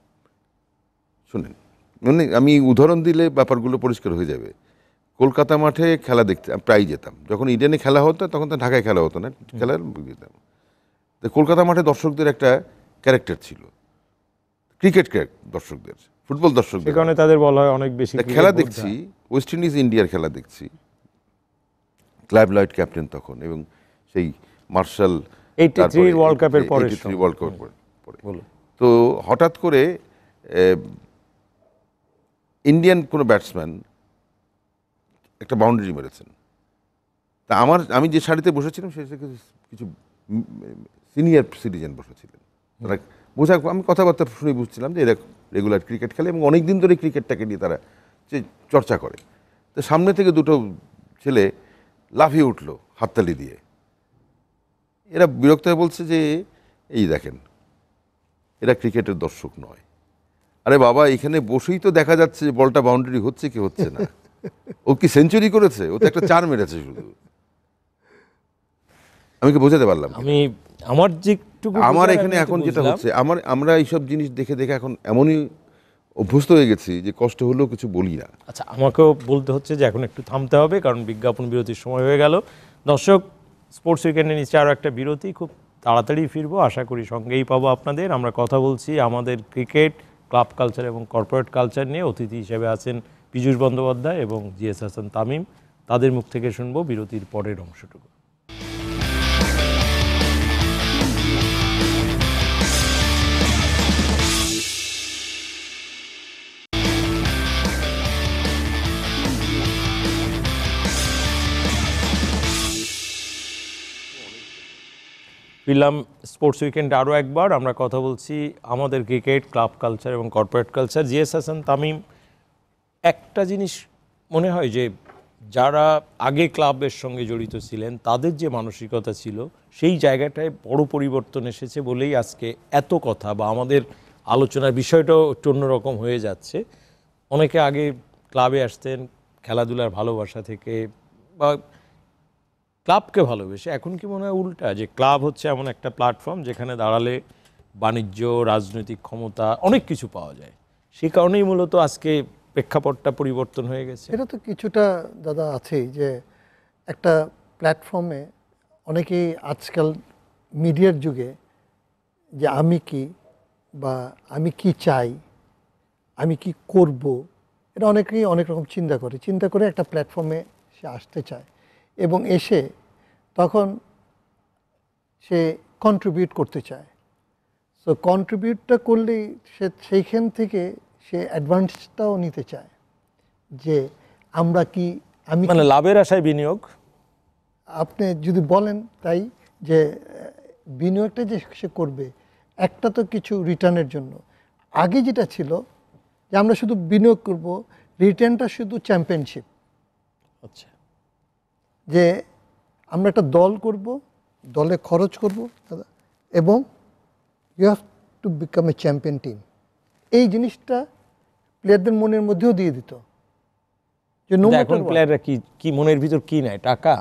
শুনেন, মানে আমি উদাহরণ দিলে ব্যাপারগুলো পরিষ্কার হয়ে যাবে। কলকাতা মাঠে খেলা দেখতে আমি প্রায় যেতাম, যখন ইডেনে খেলা হতো তখন তো ঢাকায় খেলা হতো না, খেলার যেতাম। তো কলকাতা মাঠে দর্শকদের একটা ক্যারেক্টার ছিল, ক্রিকেট দর্শকদের, ফুটবল দর্শকদের। সে কারণে তাদের বলা হয় অনেক বেশি খেলা দেখছি, ওয়েস্ট ইন্ডিজ ইন্ডিয়ার খেলা দেখছি, ক্লাইভ লয়েড ক্যাপ্টেন তখন, এবং সেই মার্শাল 83 ওয়ার্ল্ড কাপের পরে। 83 ওয়ার্ল্ড কাপের পরে। তো হঠাৎ করে ইন্ডিয়ান কোনো ব্যাটসম্যান একটা বাউন্ডারি মেরেছেন, তা আমি যে সারিতে বসেছিলাম সে কিছু সিনিয়র সিটিজেন বসেছিলেন, তারা আমি কথাবার্তা শুনে বুঝছিলাম যে এরা রেগুলার ক্রিকেট খেলে এবং অনেক দিন ধরে ক্রিকেটটাকে নিয়ে তারা যে চর্চা করে। তো সামনে থেকে দুটো ছেলে লাফিয়ে উঠলো হাততালি দিয়ে, এরা বিরক্ত হয়ে বলছে যে এই দেখেন, এরা ক্রিকেটের দর্শক নয়। আরে বাবা, এখানে বসেই তো দেখা যাচ্ছে যে বলটা বাউন্ডারি হচ্ছে কি হচ্ছে না। ও কি সেঞ্চুরি করেছে? ও তো একটা 4 মেরেছে শুধু। আমি কি বোঝাতে পারলাম? আমার যেটুকু আমার এখানে এখন যেটা হচ্ছে, আমরা এইসব জিনিস দেখে দেখে এখন এমনই অভ্যস্ত হয়ে গেছি যে কষ্ট হলেও কিছু বলি না। আচ্ছা, আমাকেও বলতে হচ্ছে যে এখন একটু থামতে হবে, কারণ বিজ্ঞাপন বিরতির সময় হয়ে গেল। দর্শক, স্পোর্টস উইকেন্ডের নিচে আরও একটা বিরতি, খুব তাড়াতাড়ি ফিরবো, আশা করি সঙ্গেই পাবো আপনাদের। আমরা কথা বলছি আমাদের ক্রিকেট, ক্লাব কালচার এবং কর্পোরেট কালচার নিয়ে। অতিথি হিসেবে আছেন পীযূষ বন্দ্যোপাধ্যায় এবং জিএস হাসান তামিম। তাদের মুখ থেকে শুনবো বিরতির পরের অংশটুকু। ফিরলাম স্পোর্টস উইকেন্ড আরও একবার। আমরা কথা বলছি আমাদের ক্রিকেট, ক্লাব কালচার এবং corporate culture. G S Hasan Tamim, একটা জিনিস মনে হয় যে যারা আগে ক্লাবের সঙ্গে জড়িত ছিলেন তাদের যে মানসিকতা ছিল, সেই জায়গাটায় বড় পরিবর্তন এসেছে বলেই আজকে এত কথা, বা আমাদের আলোচনার বিষয়টাও একটু অন্যরকম হয়ে যাচ্ছে। অনেকে আগে ক্লাবে আসতেন খেলাধুলার ভালোবাসা থেকে বা ক্লাবকে ভালোবেসে, এখন কি মনে হয় উল্টা, যে ক্লাব হচ্ছে এমন একটা প্ল্যাটফর্ম যেখানে দাঁড়ালে বাণিজ্য, রাজনৈতিক ক্ষমতা, অনেক কিছু পাওয়া যায়। সেই কারণেই মূলত আজকে প্রেক্ষাপটটা পরিবর্তন হয়ে গেছে। এটা তো কিছুটা দাদা আছেই, যে একটা প্ল্যাটফর্মে অনেকেই আজকাল মিডিয়ার যুগে যে আমি কি, বা আমি কি চাই, আমি কি করব, এটা অনেকেই অনেক রকম চিন্তা করে একটা প্ল্যাটফর্মে সে আসতে চায়, এবং এসে তখন সে কন্ট্রিবিউট করতে চায়। সো কন্ট্রিবিউটটা করলেই সে সেইখান থেকে সে অ্যাডভান্টেজটাও নিতে চায়, যে আমরা কি, আমি মানে লাভের আশায় বিনিয়োগ। আপনি যদি বলেন তাই, যে বিনিয়োগটা যে সে করবে একটা তো কিছু রিটার্নের জন্য। আগে যেটা ছিল যে আমরা শুধু বিনিয়োগ করব, রিটার্নটা শুধু চ্যাম্পিয়নশিপ। আচ্ছা, যে আমরা একটা দল করব, দলে খরচ করব এবং you have to become a champion team. এই জিনিসটা প্লেয়ারদের মনের মধ্যেও দিয়ে দিত যে no কিন্তু matter এখন what, প্লেয়াররা কি কি মনের ভিতর কি নেয়? টাকা,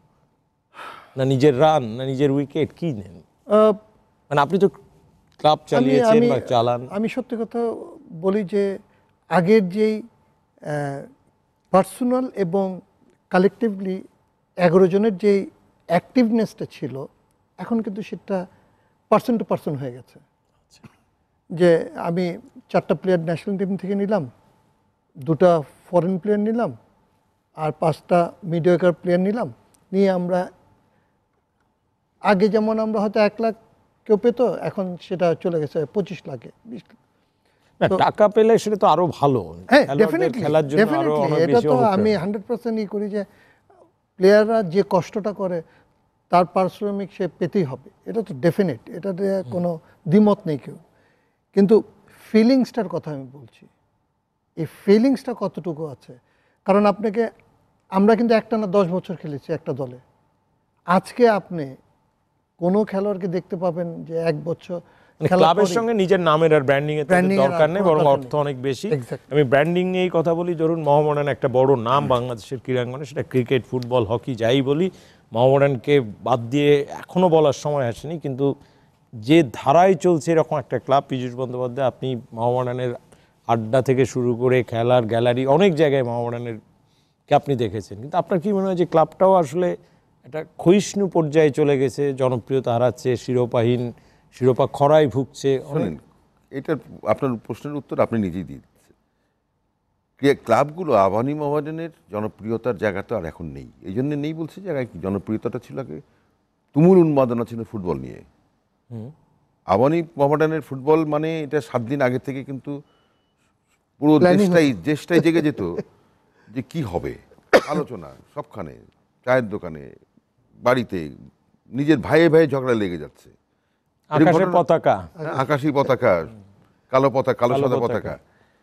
না নিজের রান, না নিজের উইকেট, কি নেন? আহ, মানে আপনি তো ক্লাব চালিয়েছেন বা চালান। আমি সত্যি কথা বলি যে আগের যেই পার্সোনাল এবং কালেকটিভলি 11 জনের যেই অ্যাক্টিভনেসটা ছিল, এখন কিন্তু সেটা পার্সন টু পার্সন হয়ে গেছে। যে আমি 4টা প্লেয়ার ন্যাশনাল টিম থেকে নিলাম, 2টা ফরেন প্লেয়ার নিলাম, আর 5টা মিডিয়াকার প্লেয়ার নিলাম, নিয়ে আমরা আগে যেমন আমরা হয়তো 1 লাখ কেউ পেতো, এখন সেটা চলে গেছে 25 লাখে, 20 লাখ। না, টাকা পেলে সেটা তো আরো ভালো, হ্যাঁ, খেলোয়াড়দের ডেফিনেটলি খেলার জন্য আরো অনেক এটা বেশি তো অনুপ্রেরণা। আমি 100% করি যে প্লেয়াররা যে কষ্টটা করে তার পারিশ্রমিক সে পেতেই হবে, এটা তো ডেফিনেট, এটাতে কোনো দ্বিমত নেই কেউ। কিন্তু ফিলিংসটার কথা আমি বলছি, এই ফিলিংসটা কতটুকু আছে। কারণ আপনাকে, আমরা কিন্তু একটানা 10 বছর খেলেছি একটা দলে। আজকে আপনি কোনো খেলোয়াড়কে দেখতে পাবেন যে 1 বছর মানে খেলার ক্লাবের পরই- সঙ্গে নিজের নামের আর ব্র্যান্ডিং এর তাদের Branding এর আর দরকার নেই, কোনো বরং দরকার অর্থ নেই। অনেক বেশি। Exactly. আমি ব্র্যান্ডিং নিয়েই কথা বলি। ধরুন মোহামেডান একটা বড় নাম বাংলাদেশের ক্রীড়াঙ্গনে, সেটা ক্রিকেট, ফুটবল, হকি যাই বলি, মোহামেডানকে বাদ দিয়ে এখনো বলার সময় আসেনি। কিন্তু যে ধারায় চলছে এরকম একটা ক্লাব, পীযূষ বন্দ্যোপাধ্যায়, আপনি মোহামেডানের আড্ডা থেকে শুরু করে খেলার গ্যালারি অনেক জায়গায় মোহামেডানের কে আপনি দেখেছেন। কিন্তু আপনার কি মনে হয় যে ক্লাবটাও আসলে একটা ক্ষয়িষ্ণু পর্যায়ে চলে গেছে, জনপ্রিয়তা হারাচ্ছে, শিরোপা খরায় ভুগছে? শোনেন, এটার আপনার প্রশ্নের উত্তর আপনি নিজেই দিয়ে দিচ্ছেন। ক্লাবগুলো আবাহনী মোহামেডানের জনপ্রিয়তার জায়গা তো আর এখন নেই। এই জন্য নেই বলছি, জায়গায় কি জনপ্রিয়তাটা ছিল আগে, তুমুল উন্মাদনা ছিল ফুটবল নিয়ে। আবাহনী মোহামেডানের ফুটবল মানে এটা 7 দিন আগে থেকে কিন্তু পুরো Planning দেশটাই জেগে যেত যে কি হবে, আলোচনা সবখানে, চায়ের দোকানে, বাড়িতে, নিজের ভাইয়ে ভাইয়ে ঝগড়া লেগে যাচ্ছে। আকাশের পতাকা, আকাশী পতাকা, কালো সাদা পতাকা,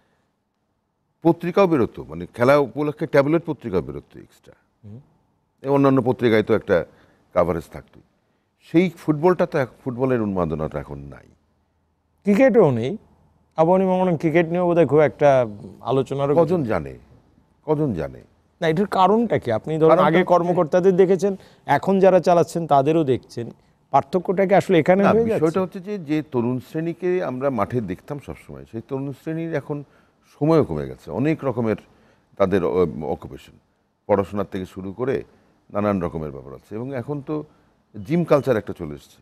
পত্রিকাও বেরোতো, মানে খেলা উপলক্ষে ট্যাবলেট পত্রিকাও বেরোতো এক্সট্রা, অন্যান্য পত্রিকায় তো একটা কাভারেজ থাকতো। সেই ফুটবলটা তো ফুটবলের উন্মাদনাটা এখন নাই। ক্রিকেটও নেই। আবাহনী মোহামেডান ক্রিকেট নিয়েও বোধহয় খুব একটা আলোচনারও কজন জানে না। এটার কারণটা কি? আপনি ধরুন কারণটা আগে হচ্ছে কর্মকর্তাদের দেখেছেন, এখন যারা চালাচ্ছেন তাদেরও দেখছেন, পার্থক্যটা কি আসলে এখানে না, হয়ে বিষয়টা যাচ্ছে? হচ্ছে যে তরুণ শ্রেণীকে আমরা মাঠে দেখতাম সবসময়, সেই তরুণ শ্রেণীর এখন সময়ও কমে গেছে। অনেক রকমের তাদের অকুপেশন, পড়াশোনার থেকে শুরু করে নানান রকমের ব্যাপার আছে। এবং এখন তো জিম কালচার একটা চলে এসছে,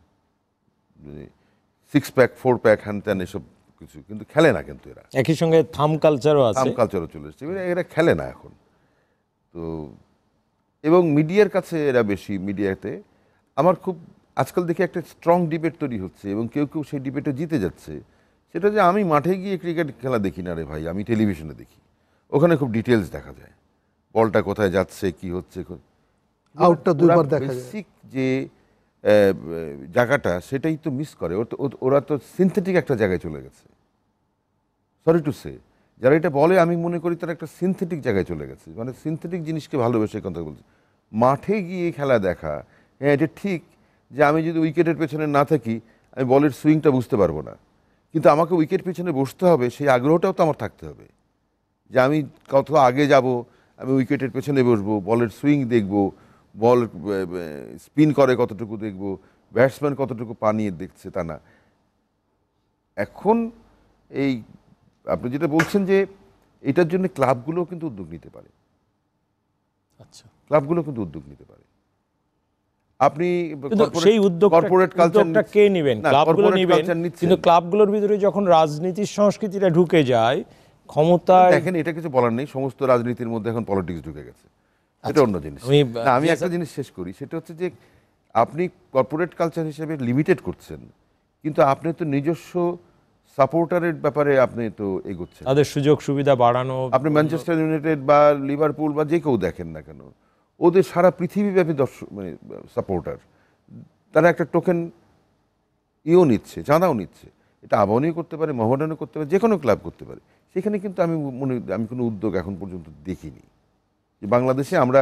6 প্যাক 4 প্যাক হ্যান ত্যান এসব কিছু, কিন্তু খেলে না। কিন্তু এরা একই সঙ্গে থাম কালচারও আছে। থাম কালচারও চলে এসছে, এরা খেলে না এখন তো। এবং মিডিয়ার কাছে এরা বেশি, মিডিয়াতে আমার খুব আজকাল দেখে একটা স্ট্রং ডিবেট তৈরি হচ্ছে, এবং কেউ কেউ সেই ডিবেটে জিতে যাচ্ছে। সেটা যে আমি মাঠে গিয়ে ক্রিকেট খেলা দেখি না রে ভাই, আমি টেলিভিশনে দেখি, ওখানে খুব ডিটেলস দেখা যায়, বলটা কোথায় যাচ্ছে, কি হচ্ছে, আউটটা 2বার দেখা যায়। বেসিক যে জায়গাটা সেটাই তো মিস করে। ওরা তো সিনথেটিক একটা জায়গায় চলে গেছে। সরি টু সে, যারা এটা বলে আমি মনে করি তারা একটা সিনথেটিক জায়গায় চলে গেছে, মানে সিনথেটিক জিনিসকে ভালোবেসে কথা বলছে। মাঠে গিয়ে খেলা দেখা, হ্যাঁ এটা ঠিক যে আমি যদি উইকেটের পেছনে না থাকি আমি বলের সুইংটা বুঝতে পারবো না, কিন্তু আমাকে উইকেট পেছনে বসতে হবে, সেই আগ্রহটাও তো আমার থাকতে হবে যে আমি কত আগে যাব, আমি উইকেটের পেছনে বসবো, বলের সুইং দেখবো, বল স্পিন করে কতটুকু দেখবো, ব্যাটসম্যান কতটুকু পা নিয়ে দেখছে, তা না। এখন এই আপনি যেটা বলছেন যে এটার জন্য ক্লাবগুলো কিন্তু উদ্যোগ নিতে পারে, আচ্ছা, ক্লাবগুলো কিন্তু উদ্যোগ নিতে পারে। আপনি কিন্তু সেই উদ্যোগটা কে নেবেন? ক্লাবগুলো নেবেন, কিন্তু ক্লাবগুলোর ভিতরে যখন রাজনীতির সংস্কৃতিটা ঢুকে যায়, ক্ষমতায়, দেখেন এটা কিছু বলার নেই, সমস্ত রাজনীতির মধ্যে এখন পলিটিক্স ঢুকে গেছে, এটা অন্য জিনিস। আমি একটা জিনিস শেষ করি, সেটা হচ্ছে যে আপনি কর্পোরেট কালচার হিসেবে লিমিটেড করছেন, কিন্তু আপনি তো নিজস্ব সাপোর্টারের ব্যাপারে আপনি তো এগোচ্ছেন, তাদের সুযোগ সুবিধা বাড়ানো। আপনি ম্যানচেস্টার ইউনাইটেড বা লিভারপুল বা যে কেউ দেখেন না কেন, ওদের সারা পৃথিবীব্যাপী দর্শক, মানে সাপোর্টার, তারা একটা টোকেন নিচ্ছে, চাঁদাও নিচ্ছে। এটা আবাহনীও করতে পারে, মোহামেডানও করতে পারে, যে কোনো ক্লাব করতে পারে। সেখানে কিন্তু আমি কোনো উদ্যোগ এখন পর্যন্ত দেখিনি যে বাংলাদেশে আমরা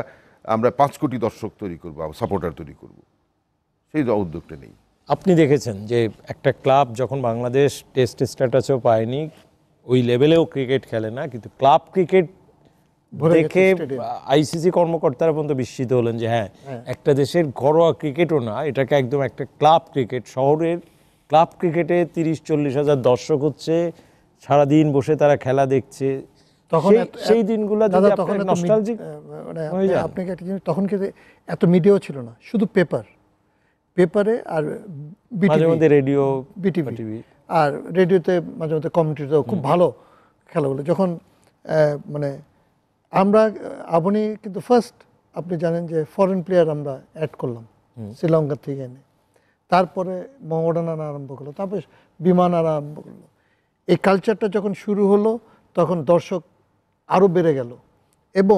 আমরা 5 কোটি দর্শক তৈরি করবো, সাপোর্টার তৈরি করব, সেই উদ্যোগটা নেই। আপনি দেখেছেন যে একটা ক্লাব যখন বাংলাদেশ টেস্ট স্ট্যাটাসও পায়নি, ওই লেভেলেও ক্রিকেট খেলে না, কিন্তু ক্লাব ক্রিকেট ভরে গেছে দেখে স্টেডিয়াম। আইসিসি কর্মকর্তারা পর্যন্ত বিস্মিত হলেন যে হ্যাঁ, একটা দেশের ঘরোয়া ক্রিকেটও না, এটাকে একদম একটা ক্লাব ক্রিকেট, শহরের ক্লাব ক্রিকেটে 30-40 হাজার দর্শক হচ্ছে, সারাদিন বসে তারা খেলা দেখছে। তখন সেই দিনগুলো যদি দাদা, আপনার তখন নস্টালজিক মানে হয়ে যায়। আপনাকে একটা জিনিস, তখন কিন্তু এত মিডিয়াও ছিল না, শুধু পেপারে আর মাঝে মধ্যে রেডিও, বিটিভি, আর রেডিওতে মাঝে মধ্যে কমেন্ট্রিতেও খুব ভালো খেলাগুলো। যখন মানে আমরা আপনি কিন্তু ফার্স্ট আপনি জানেন যে ফরেন প্লেয়ার আমরা অ্যাড করলাম শ্রীলঙ্কা থেকে এনে, তারপরে মোহামেডান আনা আরম্ভ করলো, তারপরে বিমান আনা আরম্ভ করলো। এই কালচারটা যখন শুরু হলো তখন দর্শক আরও বেড়ে গেল, এবং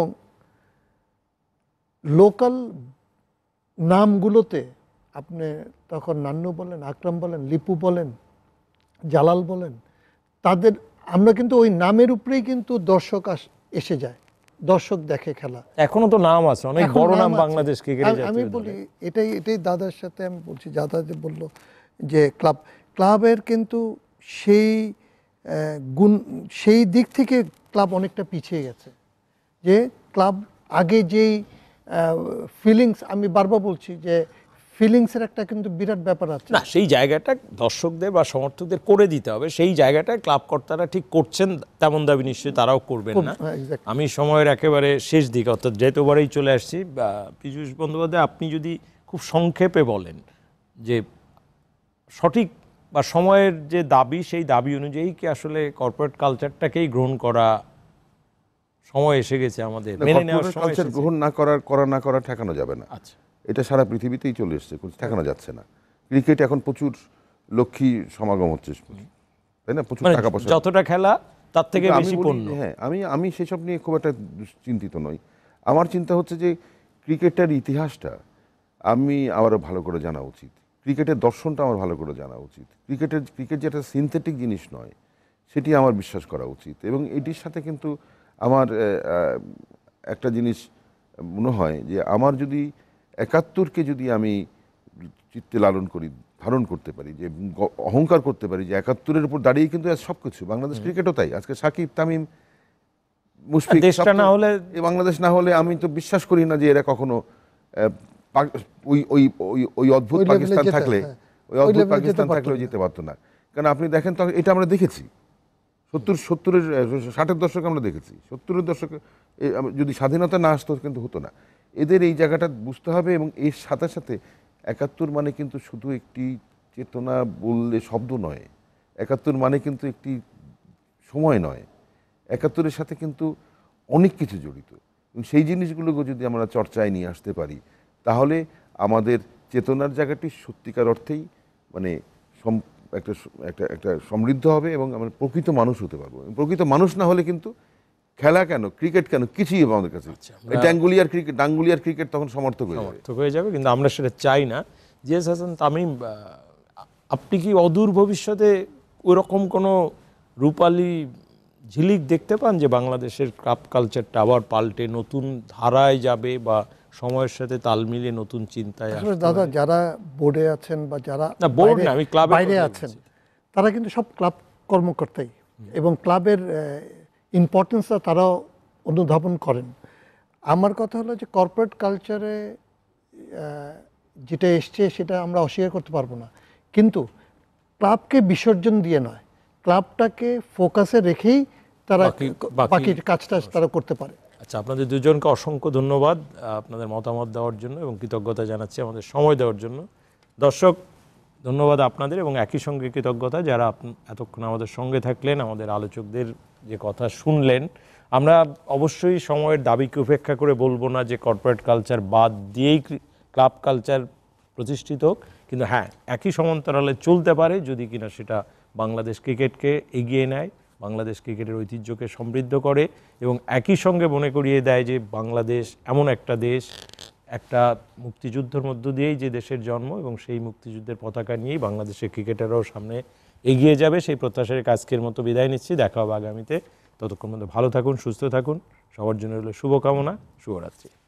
লোকাল নামগুলোতে আপনি তখন নান্নু বলেন, আকরাম বলেন, লিপু বলেন, জালাল বলেন, তাদের আমরা কিন্তু ওই নামের উপরেই কিন্তু দর্শক এসে যায়, দর্শক দেখে খেলা। এখনো তো নাম আছে, অনেক এখন বড় নাম আছে। বাংলাদেশ ক্রিকেটে। আমি বলি এটাই দাদার সাথে আমি বলছি, দাদা যে বললো যে ক্লাবের কিন্তু সেই গুণ, সেই দিক থেকে ক্লাব অনেকটা পিছিয়ে গেছে। যে ক্লাব আগে যেই ফিলিংস, আমি বারবার বলছি যে ফিলিংসের একটা কিন্তু বিরাট ব্যাপার আছে না, সেই জায়গাটা দর্শকদের বা সমর্থকদের করে দিতে হবে। সেই জায়গাটা ক্লাব কর্তারা ঠিক করছেন তেমন দাবি নিশ্চয়ই তারাও করবেন না। exactly। আমি সময়ের একেবারে শেষ দিকে, অর্থাৎ যেহেতুবারেই চলে আসছি, পীযূষ বন্দ্যোপাধ্যায়, আপনি যদি খুব সংক্ষেপে বলেন যে সঠিক বা সময়ের যে দাবি, সেই দাবি অনুযায়ী কি আসলে কর্পোরেট কালচারটাকেই গ্রহণ করা সময় এসে গেছে, আমাদের মেনে নেওয়ার সময় কালচার এসেছে? গ্রহণ না করা ঠেকানো যাবে না। আচ্ছা, এটা সারা পৃথিবীতেই চলে এসছে, ঠেকানো যাচ্ছে না। ক্রিকেট এখন প্রচুর লক্ষ্মী সমাগম হচ্ছে, তাই না, প্রচুর মানে টাকা পয়সা। যতটা খেলা তার থেকে কিন্তু বেশি আমি বলি পণ্য। যে, হ্যাঁ, আমি সেসব নিয়ে খুব একটা চিন্তিত নই। আমার চিন্তা হচ্ছে যে ক্রিকেটের ইতিহাসটা আমি আরও ভালো করে জানা উচিত, ক্রিকেটের দর্শনটা আমার ভালো করে জানা উচিত, ক্রিকেট যেটা সিনথেটিক জিনিস নয় সেটি আমার বিশ্বাস করা উচিত। এবং এটির সাথে কিন্তু আমার একটা জিনিস মনে হয় যে আমার যদি ৭১কে যদি আমি চিত্তে লালন করি, ধারণ করতে পারি, যে অহংকার করতে পারি যে ৭১-এর উপর দাঁড়িয়ে কিন্তু সব কিছু, বাংলাদেশ ক্রিকেটও তাই। আজকে সাকিব, তামিম, মুশফিক, দেশটা না হলে, বাংলাদেশ না হলে আমি তো বিশ্বাস করি না যে এরা কখনো ওই অদ্ভুত পাকিস্তান থাকলে, ওই অদ্ভুত পাকিস্তান থাকলেও যেতে পারতো না। কারণ আপনি দেখেন তো, এটা আমরা দেখেছি 60-এর দশক আমরা দেখেছি, 70-এর দশকে যদি স্বাধীনতা না আসতো কিন্তু হতো না। এদের এই জায়গাটা বুঝতে হবে। এবং এর সাথে সাথে ৭১ মানে কিন্তু শুধু একটি চেতনা বললে শব্দ নয়, ৭১ মানে কিন্তু একটি সময় নয়, ৭১-এর সাথে কিন্তু অনেক কিছু জড়িত। এবং সেই জিনিসগুলোকে যদি আমরা চর্চায় নিয়ে আসতে পারি, তাহলে আমাদের চেতনার জায়গাটি সত্যিকার অর্থেই মানে একটা সমৃদ্ধ হবে, এবং আমরা প্রকৃত মানুষ হতে পারবো। প্রকৃত মানুষ না হলে কিন্তু খেলা কেন, ক্রিকেট কেন, কিছুই আমাদের কাছে ডাঙ্গুলিয়ার ক্রিকেট তখন সমর্থক হয়ে যাবে। কিন্তু আমরা সেটা চাই না। জিএস হাসান, তামিম, আপনি কি অদূর ভবিষ্যতে ওইরকম কোনো রূপালী ঝিলিক দেখতে পান যে বাংলাদেশের ক্লাব কালচারটা আবার পাল্টে নতুন ধারায় যাবে, বা সময়ের সাথে তাল মিলিয়ে নতুন চিন্তায় আসবে? দাদা, যারা বোর্ডে আছেন বা যারা বোর্ড না, আমি ক্লাবের বাইরে আছেন, তারা কিন্তু সব ক্লাব কর্মকর্তাই, এবং ক্লাবের ইম্পর্টেন্সটা তারাও অনুধাবন করেন। আমার কথা হলো যে কর্পোরেট কালচারে যেটা এসছে সেটা আমরা অস্বীকার করতে পারবো না, কিন্তু ক্লাবকে বিসর্জন দিয়ে নয়, ক্লাবটাকে ফোকাসে রেখেই তারা বাকি কাজটা তারা করতে পারে। আচ্ছা, আপনাদের দুজনকে অসংখ্য ধন্যবাদ আপনাদের মতামত দেওয়ার জন্য, এবং কৃতজ্ঞতা জানাচ্ছি আমাদের সময় দেওয়ার জন্য। দর্শক, ধন্যবাদ আপনাদের, এবং একই সঙ্গে কৃতজ্ঞতা যারা এতক্ষণ আমাদের সঙ্গে থাকলেন, আমাদের আলোচকদের যে কথা শুনলেন। আমরা অবশ্যই সময়ের দাবিকে উপেক্ষা করে বলবো না যে কর্পোরেট কালচার বাদ দিয়েই ক্লাব কালচার প্রতিষ্ঠিত হোক, কিন্তু হ্যাঁ, একই সমান্তরালে চলতে পারে যদি কিনা সেটা বাংলাদেশ ক্রিকেটকে এগিয়ে নেয়, বাংলাদেশ ক্রিকেটের ঐতিহ্যকে সমৃদ্ধ করে, এবং একই সঙ্গে মনে করিয়ে দেয় যে বাংলাদেশ এমন একটা দেশ, একটা মুক্তিযুদ্ধের মধ্য দিয়েই যে দেশের জন্ম, এবং সেই মুক্তিযুদ্ধের পতাকা নিয়েই বাংলাদেশের ক্রিকেটাররাও সামনে এগিয়ে যাবে। সেই প্রত্যাশার আজকের মতো বিদায় নিচ্ছি। দেখা হবে আগামীতে। ততক্ষণ মধ্যে ভালো থাকুন, সুস্থ থাকুন। সবার জন্য রইল শুভকামনা। শুভরাত্রি।